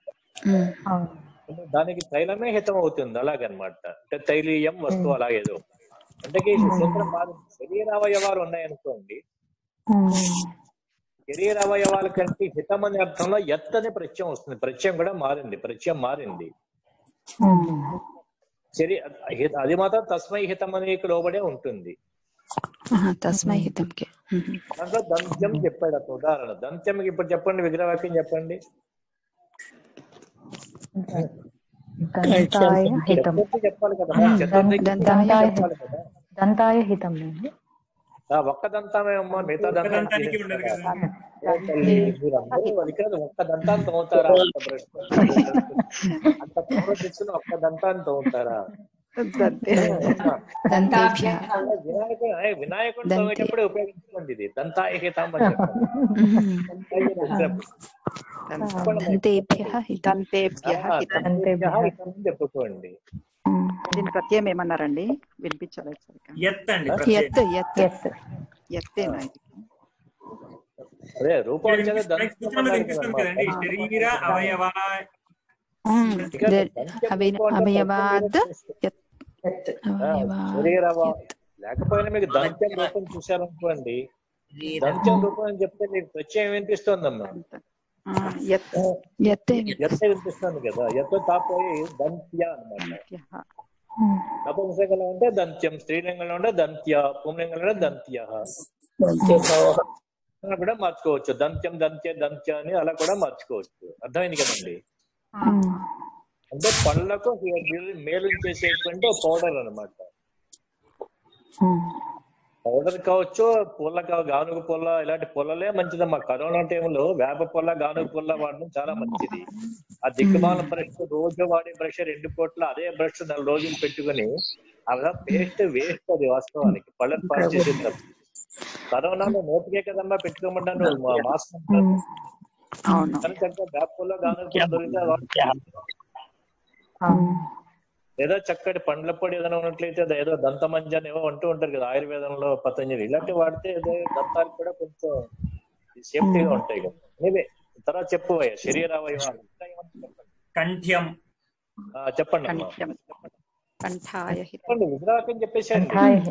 దానికి తైలమే హితం అవుతుంది. అలాగనమాట. అంటే తైలీయం వస్తువు అలాగేదో అంటే సూత్రం మారింది. శరీరావయవాలు ఉన్నాయనుకోండి, శరీరావయవాల కంటే హితం అనే అర్థంలో ఎత్తని ప్రత్యయం వస్తుంది. ప్రత్యయం కూడా మారింది, ప్రత్యయం మారింది. శరీ అది మాత్రం తస్మై హితం అనే లోబడే ఉంటుంది. తస్మై హితంకి దాంట్లో దంత్యం చెప్పాడు అతను ఉదాహరణ. దంత్యంకి ఇప్పుడు చెప్పండి, విగ్రహవాక్యం చెప్పండి. చెప్పాలి కదా, దంతాయ హితం. ఒక్క దంతామేమమ్మా, మిగతా దంతానికి ఒక్క దంతాన్ని తోముతారా? అంత పూర్వ దిశలో ఒక్క దంతాన్ని తోముతారా? వినాయకుడు వినాయకుడు తోమేటప్పుడు ఉపయోగించుకోండి ఇది దంతాయ హితం అని చెప్పుకోండి. దీని ప్రత్యయం ఏమన్నారండి? వినిపించలేదు. అదే రూపం లేకపోయినా మీకు దంత్యం రూపం చూశారనుకోండి, దంత్యం రూపం అని చెప్తే మీకు ప్రత్యయం వినిపిస్తోందమ్మా. ఎత్తే వినిపిస్తుంది కదా, ఎత్త తాపోయి దంత్య అన్నమాట. నపుంసకంలో ఉంటే దంత్యం, స్త్రీలింగంలో ఉంటే దంత్య, పుంలింగంలో దంత్య కూడా మార్చుకోవచ్చు. దంత్యం దంత్య దంత్య అని అలా కూడా మార్చుకోవచ్చు. అర్థమైంది కదండి. అంటే పళ్ళకు మేలు చేసేటువంటి పౌడర్ అనమాట. పౌడర్ కావచ్చు, పుల్ల కావ గానుగ పుల్ల, ఇలాంటి పుల్లలే మంచిదమ్మా. కరోనా టైంలో వేప పుల్ల గానుగ పుల్ల వాడడం చాలా మంచిది. ఆ దిక్కుమాల బ్రష్ రోజు వాడే బ్రష్ రెండు పూట్ల అదే బ్రష్ నెల రోజులు పెట్టుకుని అలా పేస్ట్ వేస్ట్ అది వాస్తవానికి పళ్ళని పాస్ చేసేది. కరోనాలో నోటికే కదమ్మా పెట్టుకోమన్నాను మాస్క్ కనుక వేప పుల్ల గానుగ పుల్ల దొరికితే లేదా చక్కటి పండ్ల పొడి ఏదైనా ఉన్నట్లయితే ఏదో దంతమంజన్ ఏవో అంటూ ఉంటారు కదా ఆయుర్వేదంలో, పతంజలి ఇలాంటివి వాడితే ఏదో దంతాలు కూడా కొంచెం సేఫ్టీగా ఉంటాయి కదా. ఇవే తర్వాత చెప్పు శరీర అవయవాలు కంఠ్యం చెప్పండి అమ్మా. చెప్పండి విగ్రహం చెప్పేసాండి.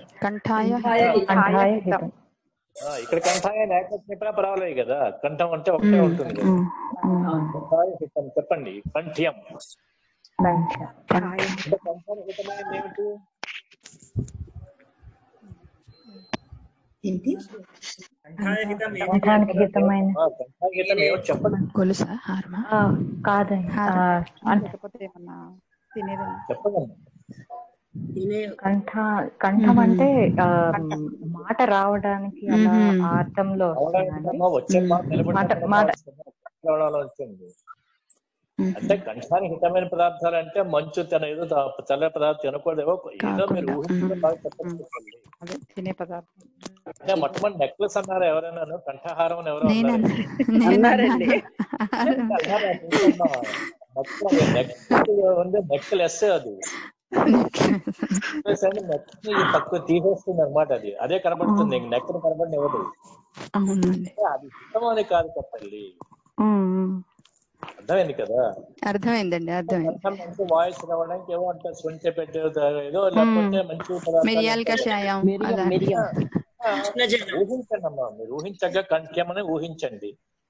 ఇక్కడ కంఠాయ లేకపోతే చెప్పినా పర్వాలేదు కదా, కంఠం అంటే ఒకటే ఉంటుంది కదా. కంఠాయ హితం చెప్పండి. కంఠ్యం కంఠానికి హితమైనది ఏమిటి? కంఠ కంఠం అంటే మాట రావడానికి అలా అర్థంలో అంటే కంఠానికి హితమైన పదార్థాలు అంటే మంచు తిన ఏదో చల్ల పదార్థం తినకూడదేమో ఏదో మీరు ఊహించుకుని బాగా చెప్పండి. అంటే మొట్టమొదటి నెక్లెస్ అన్నారు ఎవరైనా, కంఠహారం అని ఎవరో అన్నారండి. నెక్లెస్ అది తక్కువ తీసేస్తుంది అనమాట. అది అదే కనబడుతుంది, నెక్ కనబడిన ఇవ్వదు. అది హితం అని కాదు చెప్పండి. అర్థమైంది కదా? అర్థమైందండి, అర్థమైంది. మంచి వాయిస్ రావడానికి ఏమో అంటే సొంచె పెట్టే ఏదో లేకపోతే మంచి ఊహించండి అమ్మా. మీరు ఊహించగా కంఠ్యమని ఊహించండి.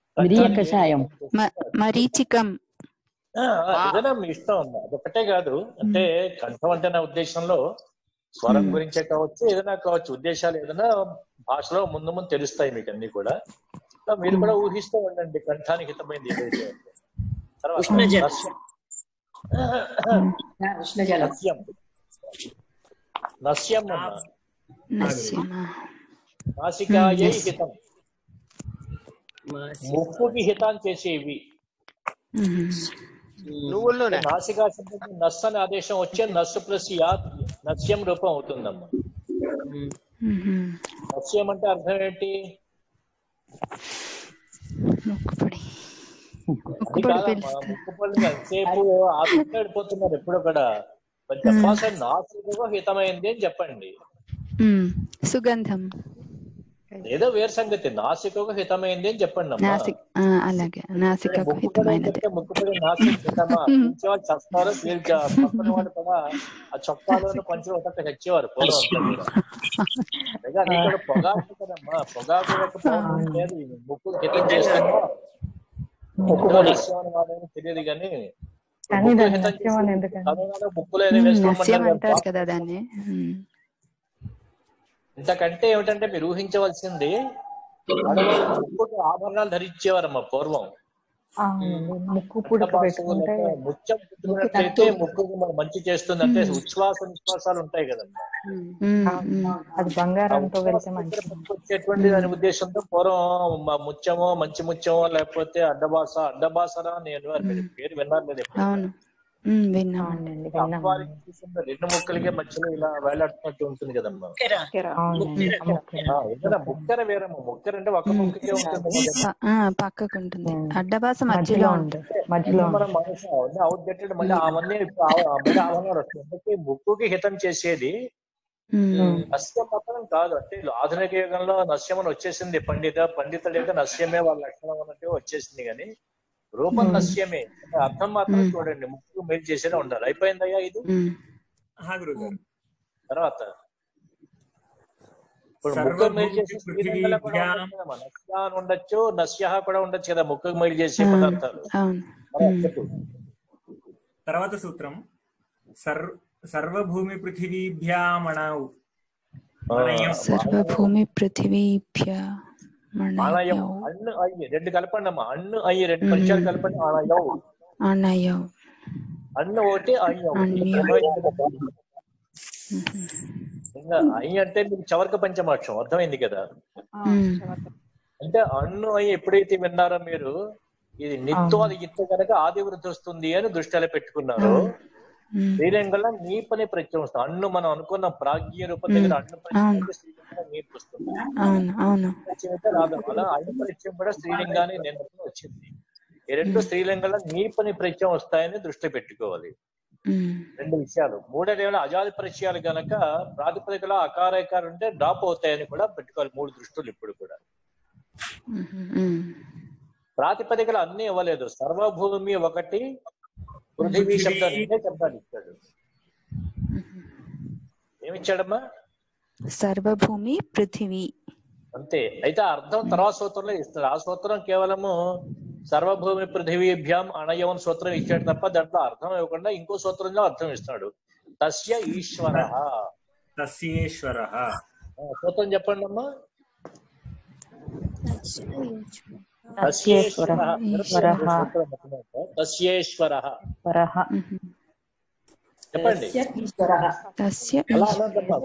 మరీచికం ఏదైనా మీ ఇష్టం అమ్మా, అదొకటే కాదు. అంటే కంఠం అంటే నా ఉద్దేశంలో స్వరం గురించే కావచ్చు, ఏదైనా కావచ్చు. ఉద్దేశాలు ఏదైనా భాషలో ముందు ముందు తెలుస్తాయి మీకు అన్ని కూడా. మీరు కూడా ఊహిస్తూ ఉండండి కంఠానికి హితమైంది ఏదైతే. నస్యం నాసికాయై హితం, ముక్కుకి హితాన్ని చేసేవి. నాసికా నస్ అనే ఆదేశం వచ్చే నస్సు ప్లస్ యా నస్యం రూపం అవుతుందమ్మా. నస్యం అంటే అర్థం ఏంటి? ముక్కుపల్లి ఎంతసేపు ఆడిపోతున్నారు ఎప్పుడో కూడా. నాసిక హితమైంది అని చెప్పండి. సుగంధం ఏదో వేరు సంగతి. నాసిక హితమైంది అని చెప్పండి అమ్మా. ముక్కుపడి నాసిక హితమా పిలిచేవాళ్ళు చస్తారు. పక్కన వాళ్ళు కూడా ఆ చొక్కాలోని పంచులు ఒకటి తెచ్చేవారు పూర్వం. పొగాకు కదమ్మా, పొగాకు యొక్క లేదు ముక్కు హితం చేస్తామో నస్యం వాడని తెలియదు కానీ ముక్కులో వేసుకోమంటారు. ఇంతకంటే ఏమిటంటే మీరు ఊహించవలసింది ముక్కుకి ఆభరణాలు ధరించేవారమ్మా పూర్వం. ముత్యం పుట్టుకున్నట్లయితే ముక్కు మంచి చేస్తుంది. అంటే ఉచ్ఛ్వాస నిశ్వాసాలు ఉంటాయి కదమ్మా, వచ్చేటువంటి దాని ఉద్దేశంతో పూర్వం ముత్యమో మంచి ముత్యమో లేకపోతే అడ్డబాస అడ్డబాసరా నేను పేరు విన్నారు లేదు ఎప్పుడు? రెండు ముక్కలకే మధ్యలో ఇలా వేలాడుతున్నట్టు ఉంటుంది కదమ్మా. ఏదైనా ముక్కర వేరమ్మా. ముక్కర అంటే ఒక ముక్కకే ఉంటుంది, పక్కకు ఉంటుంది. అడ్డబాస మధ్యలో మనం మనసు అవుట్డేటెడ్ మళ్ళీ అవన్నీ మళ్ళీ ఆభరణాలు వస్తుంది. ముక్కుకి హితం చేసేది నస్యం మాత్రం కాదు. అంటే ఆధునిక యుగంలో నస్యం అని వచ్చేసింది. పండిత పండితుడు అయితే నస్యమే వాళ్ళ లక్షణం అన్నట్టు వచ్చేసింది. కానీ రూపం నస్యమే, అర్థం మాత్రం చూడండి. ముక్కు మేలు చేసేనే ఉండాలి. అయిపోయిందయ్యా ఇది. తర్వాత ఇప్పుడు ముక్కు మేలు చేసే నస్య అని ఉండొచ్చు, నస్య కూడా ఉండొచ్చు కదా ముక్కు మేలు చేసే పదార్థాలు. తర్వాత సూత్రం సర్వ సర్వభూమి పృథివీభ్యామణౌ సర్వభూమి పృథివీభ్యా అణయం అన్ను అయ్యి రెండు కలపండి అమ్మా. అన్ను అయ్యి రెండు పక్షాలు కలపండి. అణయౌ అణయౌ అన్ను ఒకటి అయ్యౌ. ఇంకా ఐ అంటే మీకు చవర్క పంచమాక్షం అర్థమైంది కదా. అంటే అన్ను అయి ఎప్పుడైతే విన్నారో మీరు ఇది నిత్తో అది ఇత్త కనుక ఆది వృద్ధి వస్తుంది అని దృష్టిలో పెట్టుకున్నారు. శ్రీలింగంలో నీ పని ప్రత్యయం వస్తుంది. అన్ను మనం అనుకున్న ప్రాజ్ఞ రూపం దగ్గర అన్ను ప్రత్యయం నీకు వస్తుంది. రాదు. అలా అన్ను ప్రత్యయం కూడా స్త్రీలింగాన్ని నిన్నప్పుడు వచ్చింది. ఈ రెండు స్త్రీలింగంలో నీ పని ప్రత్యయం వస్తాయని దృష్టి పెట్టుకోవాలి. రెండు విషయాలు. మూడేళ్ళ అజాది పరిచయాలు గనక ప్రాతిపదికలో అకారకారు ఉంటే డ్రాప్ అవుతాయని కూడా పెట్టుకోవాలి. మూడు దృష్టులు ఇప్పుడు కూడా ప్రాతిపదికలు అన్ని ఇవ్వలేదు. సర్వభూమి ఒకటి, పృథివీ శబ్దాలు ఇదే శబ్దాలు ఇచ్చాడు. ఏమిచ్చాడమ్మా? సర్వభూమి పృథివీ అంతే. అయితే అర్థం తర్వాత సూత్రంలో ఇస్తాడు. ఆ సూత్రం కేవలము సర్వభూమి పృథివీభ్యాం అనయవన్ సూత్రం ఇచ్చాడు తప్ప దాంట్లో అర్థం ఇవ్వకుండా ఇంకో సూత్రంలో అర్థం ఇస్తున్నాడు. తస్య ఈశ్వర తస్యేశ్వర సూత్రం చెప్పండి అమ్మా. తస్యేశ్వర తస్యేశ్వర చెప్పండి. అలా అన్నదమ్మా.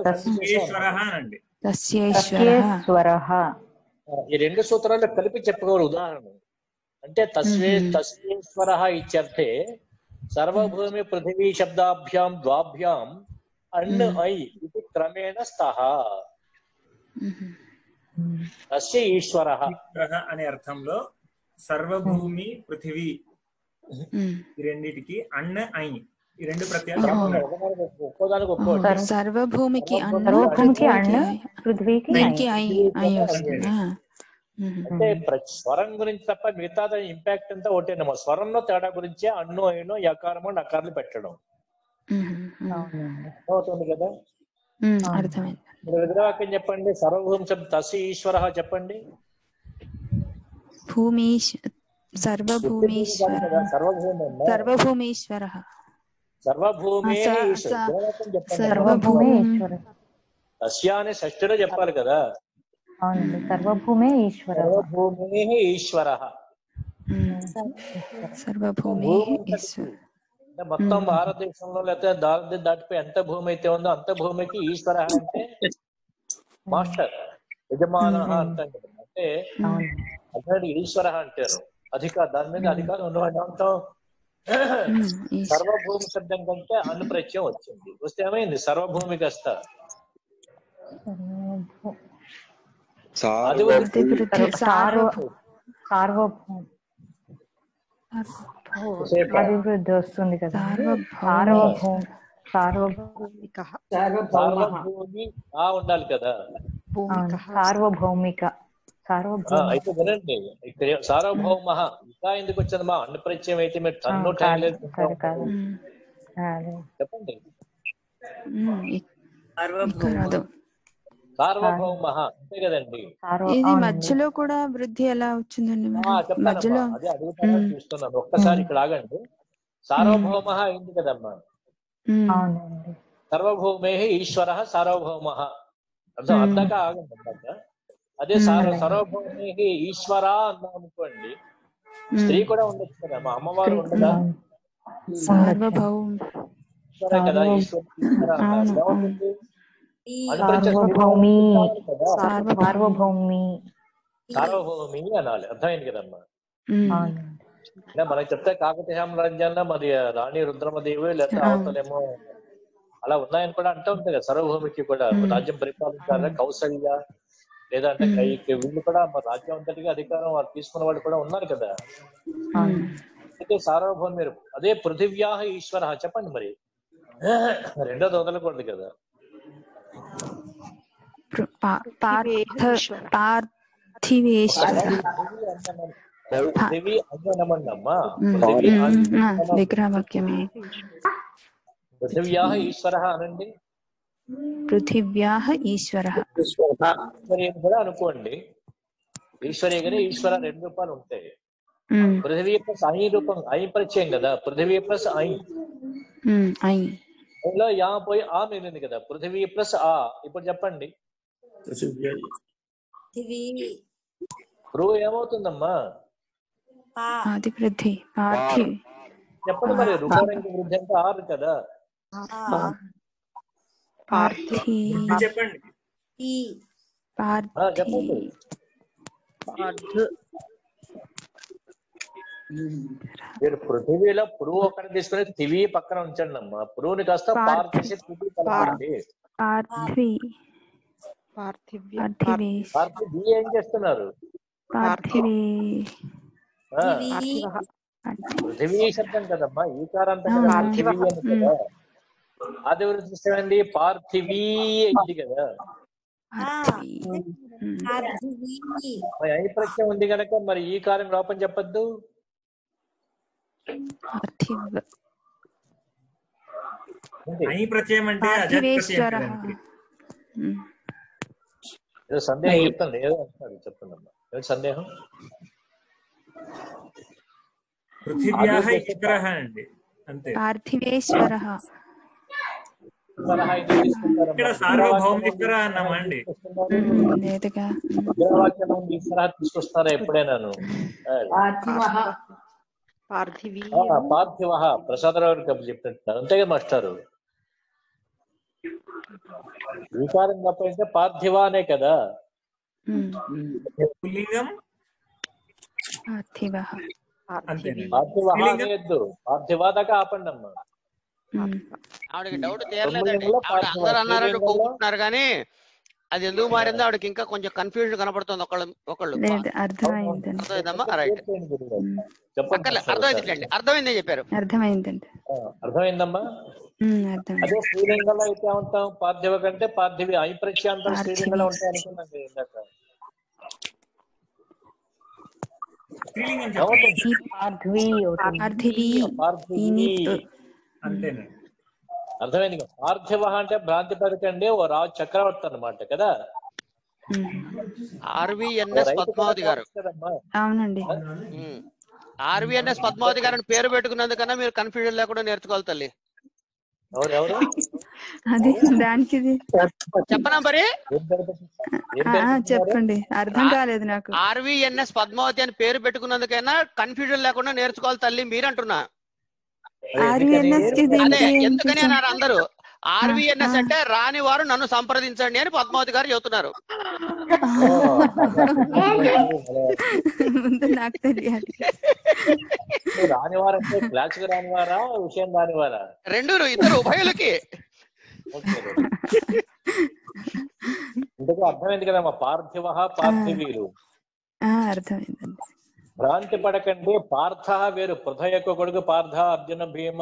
సూత్రాలు ఈ రెండు సూత్రాలు కలిపి చెప్పగలరు. ఉదాహరణ అంటే తస్వే తస్యేశ్వర ఇత్యర్థే సర్వభూమి పృథివీ శబ్దాభ్యాం ద్వాభ్యాం అన్ ఐ ఇది క్రమేణ స్థః తస్య ఈశ్వర అనే అర్థంలో సర్వభూమి పృథివీ ఈ రెండిటికి అన్న ఐ ఈ రెండు ప్రత్యయాలు ఒక్కోదానికి ఒక్కోటి. సర్వభూమికి అంటే స్వరం గురించి తప్ప మిగతా ఇంపాక్ట్ అంతా ఒకటేనమ్మా. స్వరంలో తేడా గురించే అన్ను అయినో యకారమో నకారాలు పెట్టడం అవుతుంది కదా. మీరు విగ్రహవాక్యం చెప్పండి. సర్వభూమి శబ్దం తస్య ఈశ్వర చెప్పండి. భూమి సర్వభూమి సర్వభూమీశ్వర సర్వభూమి తస్య అనే షష్ఠిలో చెప్పాలి కదా. సర్వభూమే ఈశ్వర సర్వభూమి ఈశ్వర సర్వభూమి మొత్తం భారతదేశంలో లేకపోతే దారి దాటిపోయి ఎంత భూమి అయితే ఉందో అంత భూమికి ఈశ్వర అంటే మాస్టర్ యజమాన అంటాం కదా. అంటే అతడు ఈశ్వర అంటారు. అధికారం దాని మీద అధికారం ఉన్నవాడు అంటాం. సర్వభూమి శబ్దం కంటే అను ప్రత్యయం వచ్చింది. వస్తే ఏమైంది? సర్వభూమి కస్త అభివృద్ధి వస్తుంది కదా. సార్వభౌమ సార్వభౌమిక సార్వభూమి ఆ ఉండాలి కదా. సార్వభౌమిక అయితే వినండి. ఇక్కడ సార్వభౌమ ఇంకా ఎందుకు వచ్చిందమ్మా? అన్ని పరిచయం అయితే మీరు తన్ను టైం లేదు చెప్పండి. సార్వభౌమ అంతే కదండి. ఇది మధ్యలో కూడా వృద్ధి ఎలా వచ్చిందండి? చెప్తానమ్మా, అదే అడుగుతాను చూస్తున్నాను. ఒక్కసారి ఇక్కడ ఆగండి. సార్వభౌమ అయింది కదమ్మా. సర్వభౌమే ఈశ్వర సార్వభౌమ అర్థం అర్థాక ఆగండి. అర్థాక అదే సార్ సర్వభౌమే ఈశ్వర అన్నాం అనుకోండి. స్త్రీ కూడా ఉండొచ్చు కదా. మా అమ్మవారు ఉండదా? ఈశ్వరే కదా. ఈశ్వర సార్వభౌమి సార్వభౌమి సార్వభౌమి అనాలి. అర్థమైంది కదమ్మా. మనకి చెప్తే కాకతీయ సామ్రాజ్యాల్లో మరి రాణి రుద్రమదేవి లేకపోతే అవతలేమో అలా ఉన్నాయని కూడా అంటూ ఉంటాయి కదా. సర్వభూమికి కూడా రాజ్యం పరిపాలించాలని కౌసల్య లేదంటే కైకి వీళ్ళు కూడా రాజ్యం అంతటిగా అధికారం వారు తీసుకున్న వాళ్ళు కూడా ఉన్నారు కదా. అయితే సార్వభౌమి అదే పృథివ్యా ఈశ్వర చెప్పండి. మరి రెండోది వదలకూడదు కదా. విగ్రహవాక్యమే పృథివ్యా ఈశ్వర అనండి. పృథివ్యా ఈశ్వర కూడా అనుకోండి. ఈశ్వరే గానీ ఈశ్వర రెండు రూపాలు ఉంటాయి. పృథివీ ప్లస్ ఐ రూపం ఐ పరిచయం కదా. పృథివీ ప్లస్ ఐ లో యా పోయి ఆ మిగిలింది కదా. పృథివీ ప్లస్ ఆ. ఇప్పుడు చెప్పండి రూ ఏమవుతుందమ్మా? చెప్పండి మరి. రూపానికి వృద్ధి అంటే ఆరు కదా. పార్థి చెప్పండి. పార్థి మీరు పృథివీలో పురువు ఒక్కడ తీసుకుని తివి పక్కన ఉంచండి అమ్మా. పురువుని కాస్త పార్థిసి తివి కలపండి. పార్థి పార్థివి పార్థివి ఏం చేస్తున్నారు? పార్థివి ఆ, పృథివీ శబ్దం కదమ్మా, ఈకారాంతం కదా, పృథివీ అని కదా. అది ఎవరు చూస్తారండి? పార్థివీ అయింది కదా. మరి ఐ ప్రత్యయం ఉంది కనుక మరి ఈ కారం లోపం చెప్పద్దు. ఐ ప్రత్యయం అంటే అజత్ ప్రత్యయం కదండి. ఏదో సందేహం చెప్తాను, ఏదో అంటున్నారు, చెప్పండి అమ్మా. ఏదో సందేహం? పృథివ్యాః ఈశ్వరః అండి, అంతే. పార్థివేశ్వరః ఇక్కడ సార్వభౌమేశ్వర అన్నామండి. లేదుగా విగ్రహవాక్యం ఈశ్వర తీసుకొస్తారా ఎప్పుడైనాను? పార్థివ ప్రసాదరావు గారు చెప్పినట్టున్నారు, అంతేగా మాస్టారు. వికారం తప్ప అంటే పార్థివ అనే కదా. పుల్లింగం పార్థివః పార్థివ అనేద్దు, పార్థివ దాకా ఆపండి అమ్మా. ఆవిడకి డౌట్ తీరలేదండి. ఆవిడ అందరు అన్నారంటే ఒప్పుకుంటున్నారు కానీ అది ఎందుకు మారిందో ఆవిడకి ఇంకా కొంచెం కన్ఫ్యూజన్ కనపడుతుంది. ఒకళ్ళు ఒకళ్ళు అర్థమైందమ్మా? రైట్, అర్థమైందండి. అర్థమైందే చెప్పారు. అర్థమైందండి. అర్థమైందమ్మా. అదే శ్రీలింగంలో అయితే ఏమంటాం? పార్థివ కంటే పార్థివి ఐ ప్రత్యాంతం శ్రీలింగంలో ఉంటాయి అనుకున్నాం ఇందాక. అర్థమైంది కదా. పార్థివ అంటే భ్రాంతి పడకండి, ఓ రాజు చక్రవర్తి అన్నమాట కదా. ఆర్వీఎన్ఎస్ పద్మావతి గారు. అవునండి, ఆర్వీఎన్ఎస్ పద్మావతి గారు పేరు పెట్టుకున్నందుకన్నా మీరు కన్ఫ్యూజన్ లేకుండా నేర్చుకోవాలి తల్లి. అది దానికి చెప్పనా మరి? చెప్పండి, అర్థం కాలేదు నాకు. ఆర్వీఎన్ఎస్ పద్మావతి అని పేరు పెట్టుకున్నందుకైనా కన్ఫ్యూజన్ లేకుండా నేర్చుకోవాలి తల్లి మీరంటున్నా. అదే ఎందుకని అన్నారు అందరూ. ఆర్వీఎన్ఎస్ అంటే రాని వారు నన్ను సంప్రదించండి అని పద్మావతి గారు చెబుతున్నారు. నాకు తెలియాలి. రానివారంటే క్లాస్ కి రానివారా, విషయం రానివారా? రెండు, ఇద్దరు ఉభయులకి. ఇందుకు అర్థమైంది కదమ్మా. పార్థివ పార్థివీరు అర్థమైంది. భ్రాంతి పడకండి. పార్థ వేరు, పృథ యొక్క కొడుకు పార్థ, అర్జున భీమ.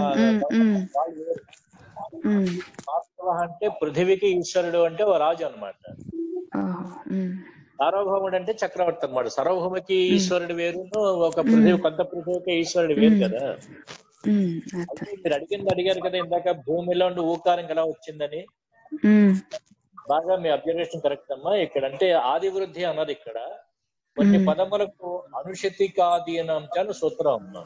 పార్థివ అంటే పృథివికి ఈశ్వరుడు అంటే ఓ రాజు అనమాట. సార్వభౌముడు అంటే చక్రవర్తి అనమాట. సార్వభౌమికి ఈశ్వరుడు వేరు, ఒక పృథివి కొంత పృథివికి ఈశ్వరుడు వేరు కదా. మీరు అడిగింది అడిగారు కదా ఇందాక, భూమిలో ఉండి ఊకారం ఎలా వచ్చిందని. బాగా మీ అబ్జర్వేషన్ కరెక్ట్ అమ్మా. ఇక్కడ అంటే ఆది వృద్ధి అన్నది ఇక్కడ కొన్ని పదములకు అనుషతికాదీనంచాను సూత్రం అమ్మా.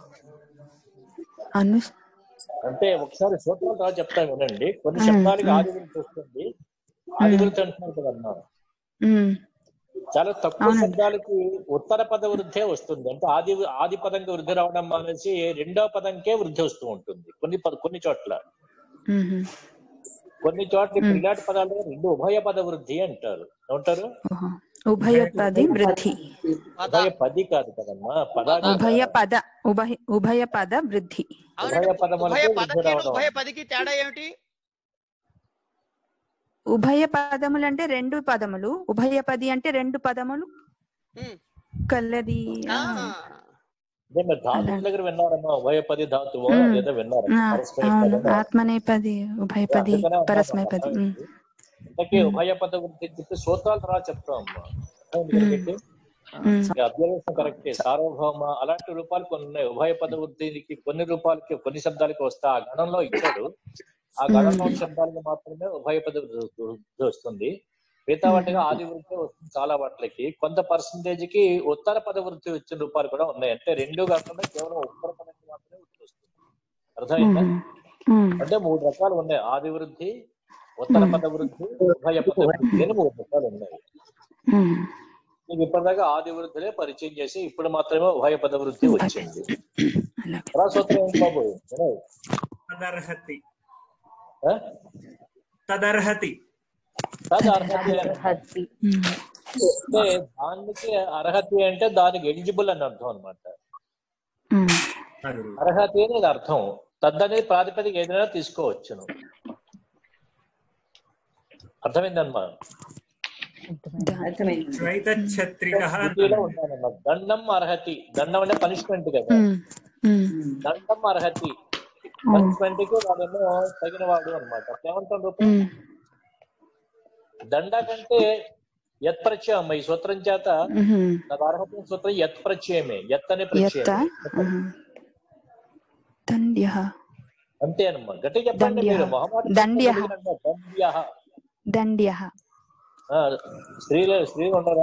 అంటే ఒకసారి సూత్రం తర్వాత చెప్తాను వినండి. కొన్ని శబ్దానికి ఆది వృద్ధి వస్తుంది, ఆది వృద్ధి అంటున్నారు కదమ్మా. చాలా తక్కువ శబ్దాలకి ఉత్తర పద వృద్ధే వస్తుంది. అంటే ఆది ఆది పదంకి వృద్ధి రావడం అనేసి రెండో పదంకే వృద్ధి వస్తూ ఉంటుంది కొన్ని కొన్ని చోట్ల. కొన్ని చోట్ల ఇలాంటి పదాలు రెండు ఉభయ పద వృద్ధి అంటారు. ఏమంటారు? ఉభయ పది వృద్ధి. ఉభయ పది కాదు కదమ్మా, పద ఉభయ పద ఉభయ ఉభయ పద వృద్ధి. ఉభయ పదములకి వృద్ధి రావడం. ఉభయ పదికి తేడా ఏమిటి? ఉభయ పదములు అంటే రెండు పదములు, ఉభయ పది అంటే రెండు పదములు కలది. ధాతువుల దగ్గర విన్నారమ్మా, ఉభయ పది ధాతువు ఏదో విన్నారు. ఆత్మనేపది ఉభయ పది పరస్మైపది. ఇంతకీ ఉభయ పద గురించి చెప్పి సూత్రాల తర్వాత చెప్తాం అమ్మా. అబ్జర్వేషన్ కరెక్టే. సార్వభౌమ అలాంటి రూపాలు కొన్ని ఉన్నాయి. ఉభయ పద వృద్ధికి కొన్ని రూపాలకి కొన్ని శబ్దాలకి వస్తే ఆ గణంలో ఇచ్చాడు. ఆ గణంలో శబ్దాలకు మాత్రమే ఉభయ పద వృద్ధి వస్తుంది. మిగతా వాటిగా ఆది వృద్ధి వస్తుంది. చాలా వాటికి కొంత పర్సంటేజ్ కి ఉత్తర పద వృద్ధి వచ్చిన రూపాలు కూడా ఉన్నాయి. అంటే రెండు కాకుండా కేవలం ఉత్తర పదానికి మాత్రమే వృద్ధి వస్తుంది. అర్థమైందా? అంటే మూడు రకాలు ఉన్నాయి. ఆది వృద్ధి, ఉత్తర పద వృద్ధి, ఉభయ పద వృద్ధి అని మూడు రకాలు ఉన్నాయి. మీకు ఇప్పటిదాకా ఆది వృద్ధినే పరిచయం చేసి ఇప్పుడు మాత్రమే ఉభయ పద వృద్ధి వచ్చింది. సూత్రం ఏంటి బాబు? తదర్హతి తదర్హతి అంటే దానికి అర్హతి అంటే దానికి ఎలిజిబుల్ అని అర్థం అనమాట. అర్హతి అనేది అర్థం. తద్దనేది ప్రాతిపదిక ఏదైనా తీసుకోవచ్చును. అర్థమైందన్నమా? దండం అర్హతి. దండం అంటే పనిష్మెంట్ కదా. దండం అర్హతి పనిష్మెంట్ కి వాళ్ళేమో తగిన వాడు అనమాట. ఏమంటాం రూపం? దండ కంటే యత్ ప్రత్యయం ఈ సూత్రం చేత అర్హత సూత్రం యత్ ప్రత్యయమే. యత్ అనే ప్రత్యయం అంతే అనమాట. గట్టి చెప్పండి మీరు. స్త్రీలు స్త్రీలు ఉండరా?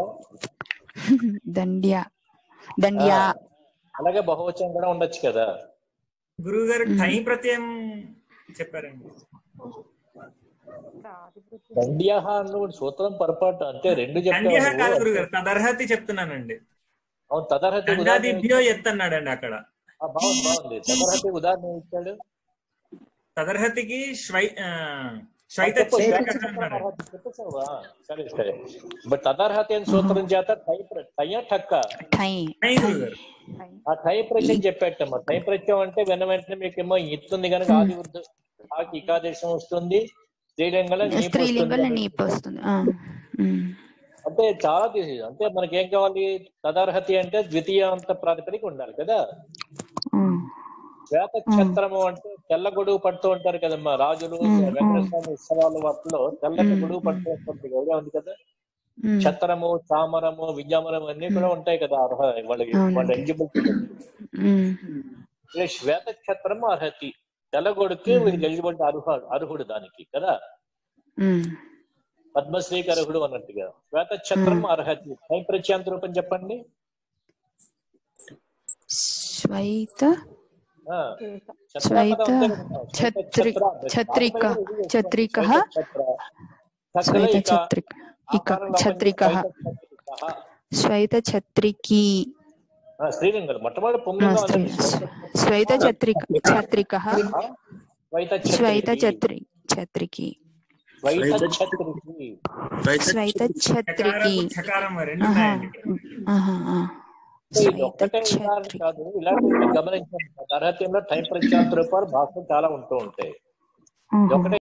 అలాగే బహువచనం కూడా ఉండొచ్చు కదా. గురువు గారు ఠై ప్రత్యయం చెప్పారండి. దండ్యః అన్న సూత్రం పొరపాటు. అంటే రెండు చెప్పారు. తదర్హతి చెప్తున్నానండి. అవును, తదర్హతి ఎత్తన్నాడండి అక్కడ. బాగుంది బాగుంది. తదర్హతి ఉదాహరణ ఇచ్చాడు. తదర్హతికి శ్వై శ్వైత సరే సరే. బట్ తదర్హతి అని సూత్రం చేత టై ఠక్క ఆ టై ప్రత్యయం చెప్పేటమ్మా. టై ప్రత్యయం అంటే వెన వెంటనే మీకేమో ఇస్తుంది కనుక ఆది వృద్ధి ఆకి ఏకాదేశం వస్తుంది. స్త్రీలింగంలో నీపు వస్తుంది. అంటే చాలా తీసి అంటే మనకేం కావాలి? తదర్హతి అంటే ద్వితీయాంత ప్రాతిపదిక ఉండాలి కదా. శ్వేత ఛత్రము అంటే తెల్ల గొడుగు పడుతూ ఉంటారు కదమ్మా రాజులు. వెంకటస్వామి ఉత్సవాల వాటిలో తెల్లటి గొడుగు పడుతూ ఉంటుంది కదా, ఉంది కదా. ఛత్రము, చామరము, విద్యామరం అన్ని కూడా ఉంటాయి కదా అర్హ వాళ్ళకి. వాళ్ళ ఎలిజిబిలిటీ శ్వేత ఛత్రము అర్హతి. తెల్లగొడుకి వీడికి ఎలిజిబిలిటీ అర్హ అర్హుడు దానికి కదా. పద్మశ్రీకి అర్హుడు అన్నట్టుగా. శ్వేత ఛత్రం అర్హతి. టై ప్రత్యాంత రూపం చెప్పండి. శ్వైత శ్వైత ఛత్రి ఛత్రిక ఛత్రికః శ్వైత ఛత్రిక ఇక ఛత్రికః శ్వైత ఛత్రికీ స్త్రీలింగం. మొట్టమొదటి పుంలింగం శ్వైత ఛత్రిక ఛత్రికః శ్వైత ఛత్రి ఛత్రికీ శ్వైత ఛత్రికీ. ఒక్కటే ఉదాహరణ కాదు, ఇలాంటి గమనించండి. అర్హతలో టైం ప్రత్యాంత రూపాలు భాషలు చాలా ఉంటూ ఉంటాయి. ఒకటే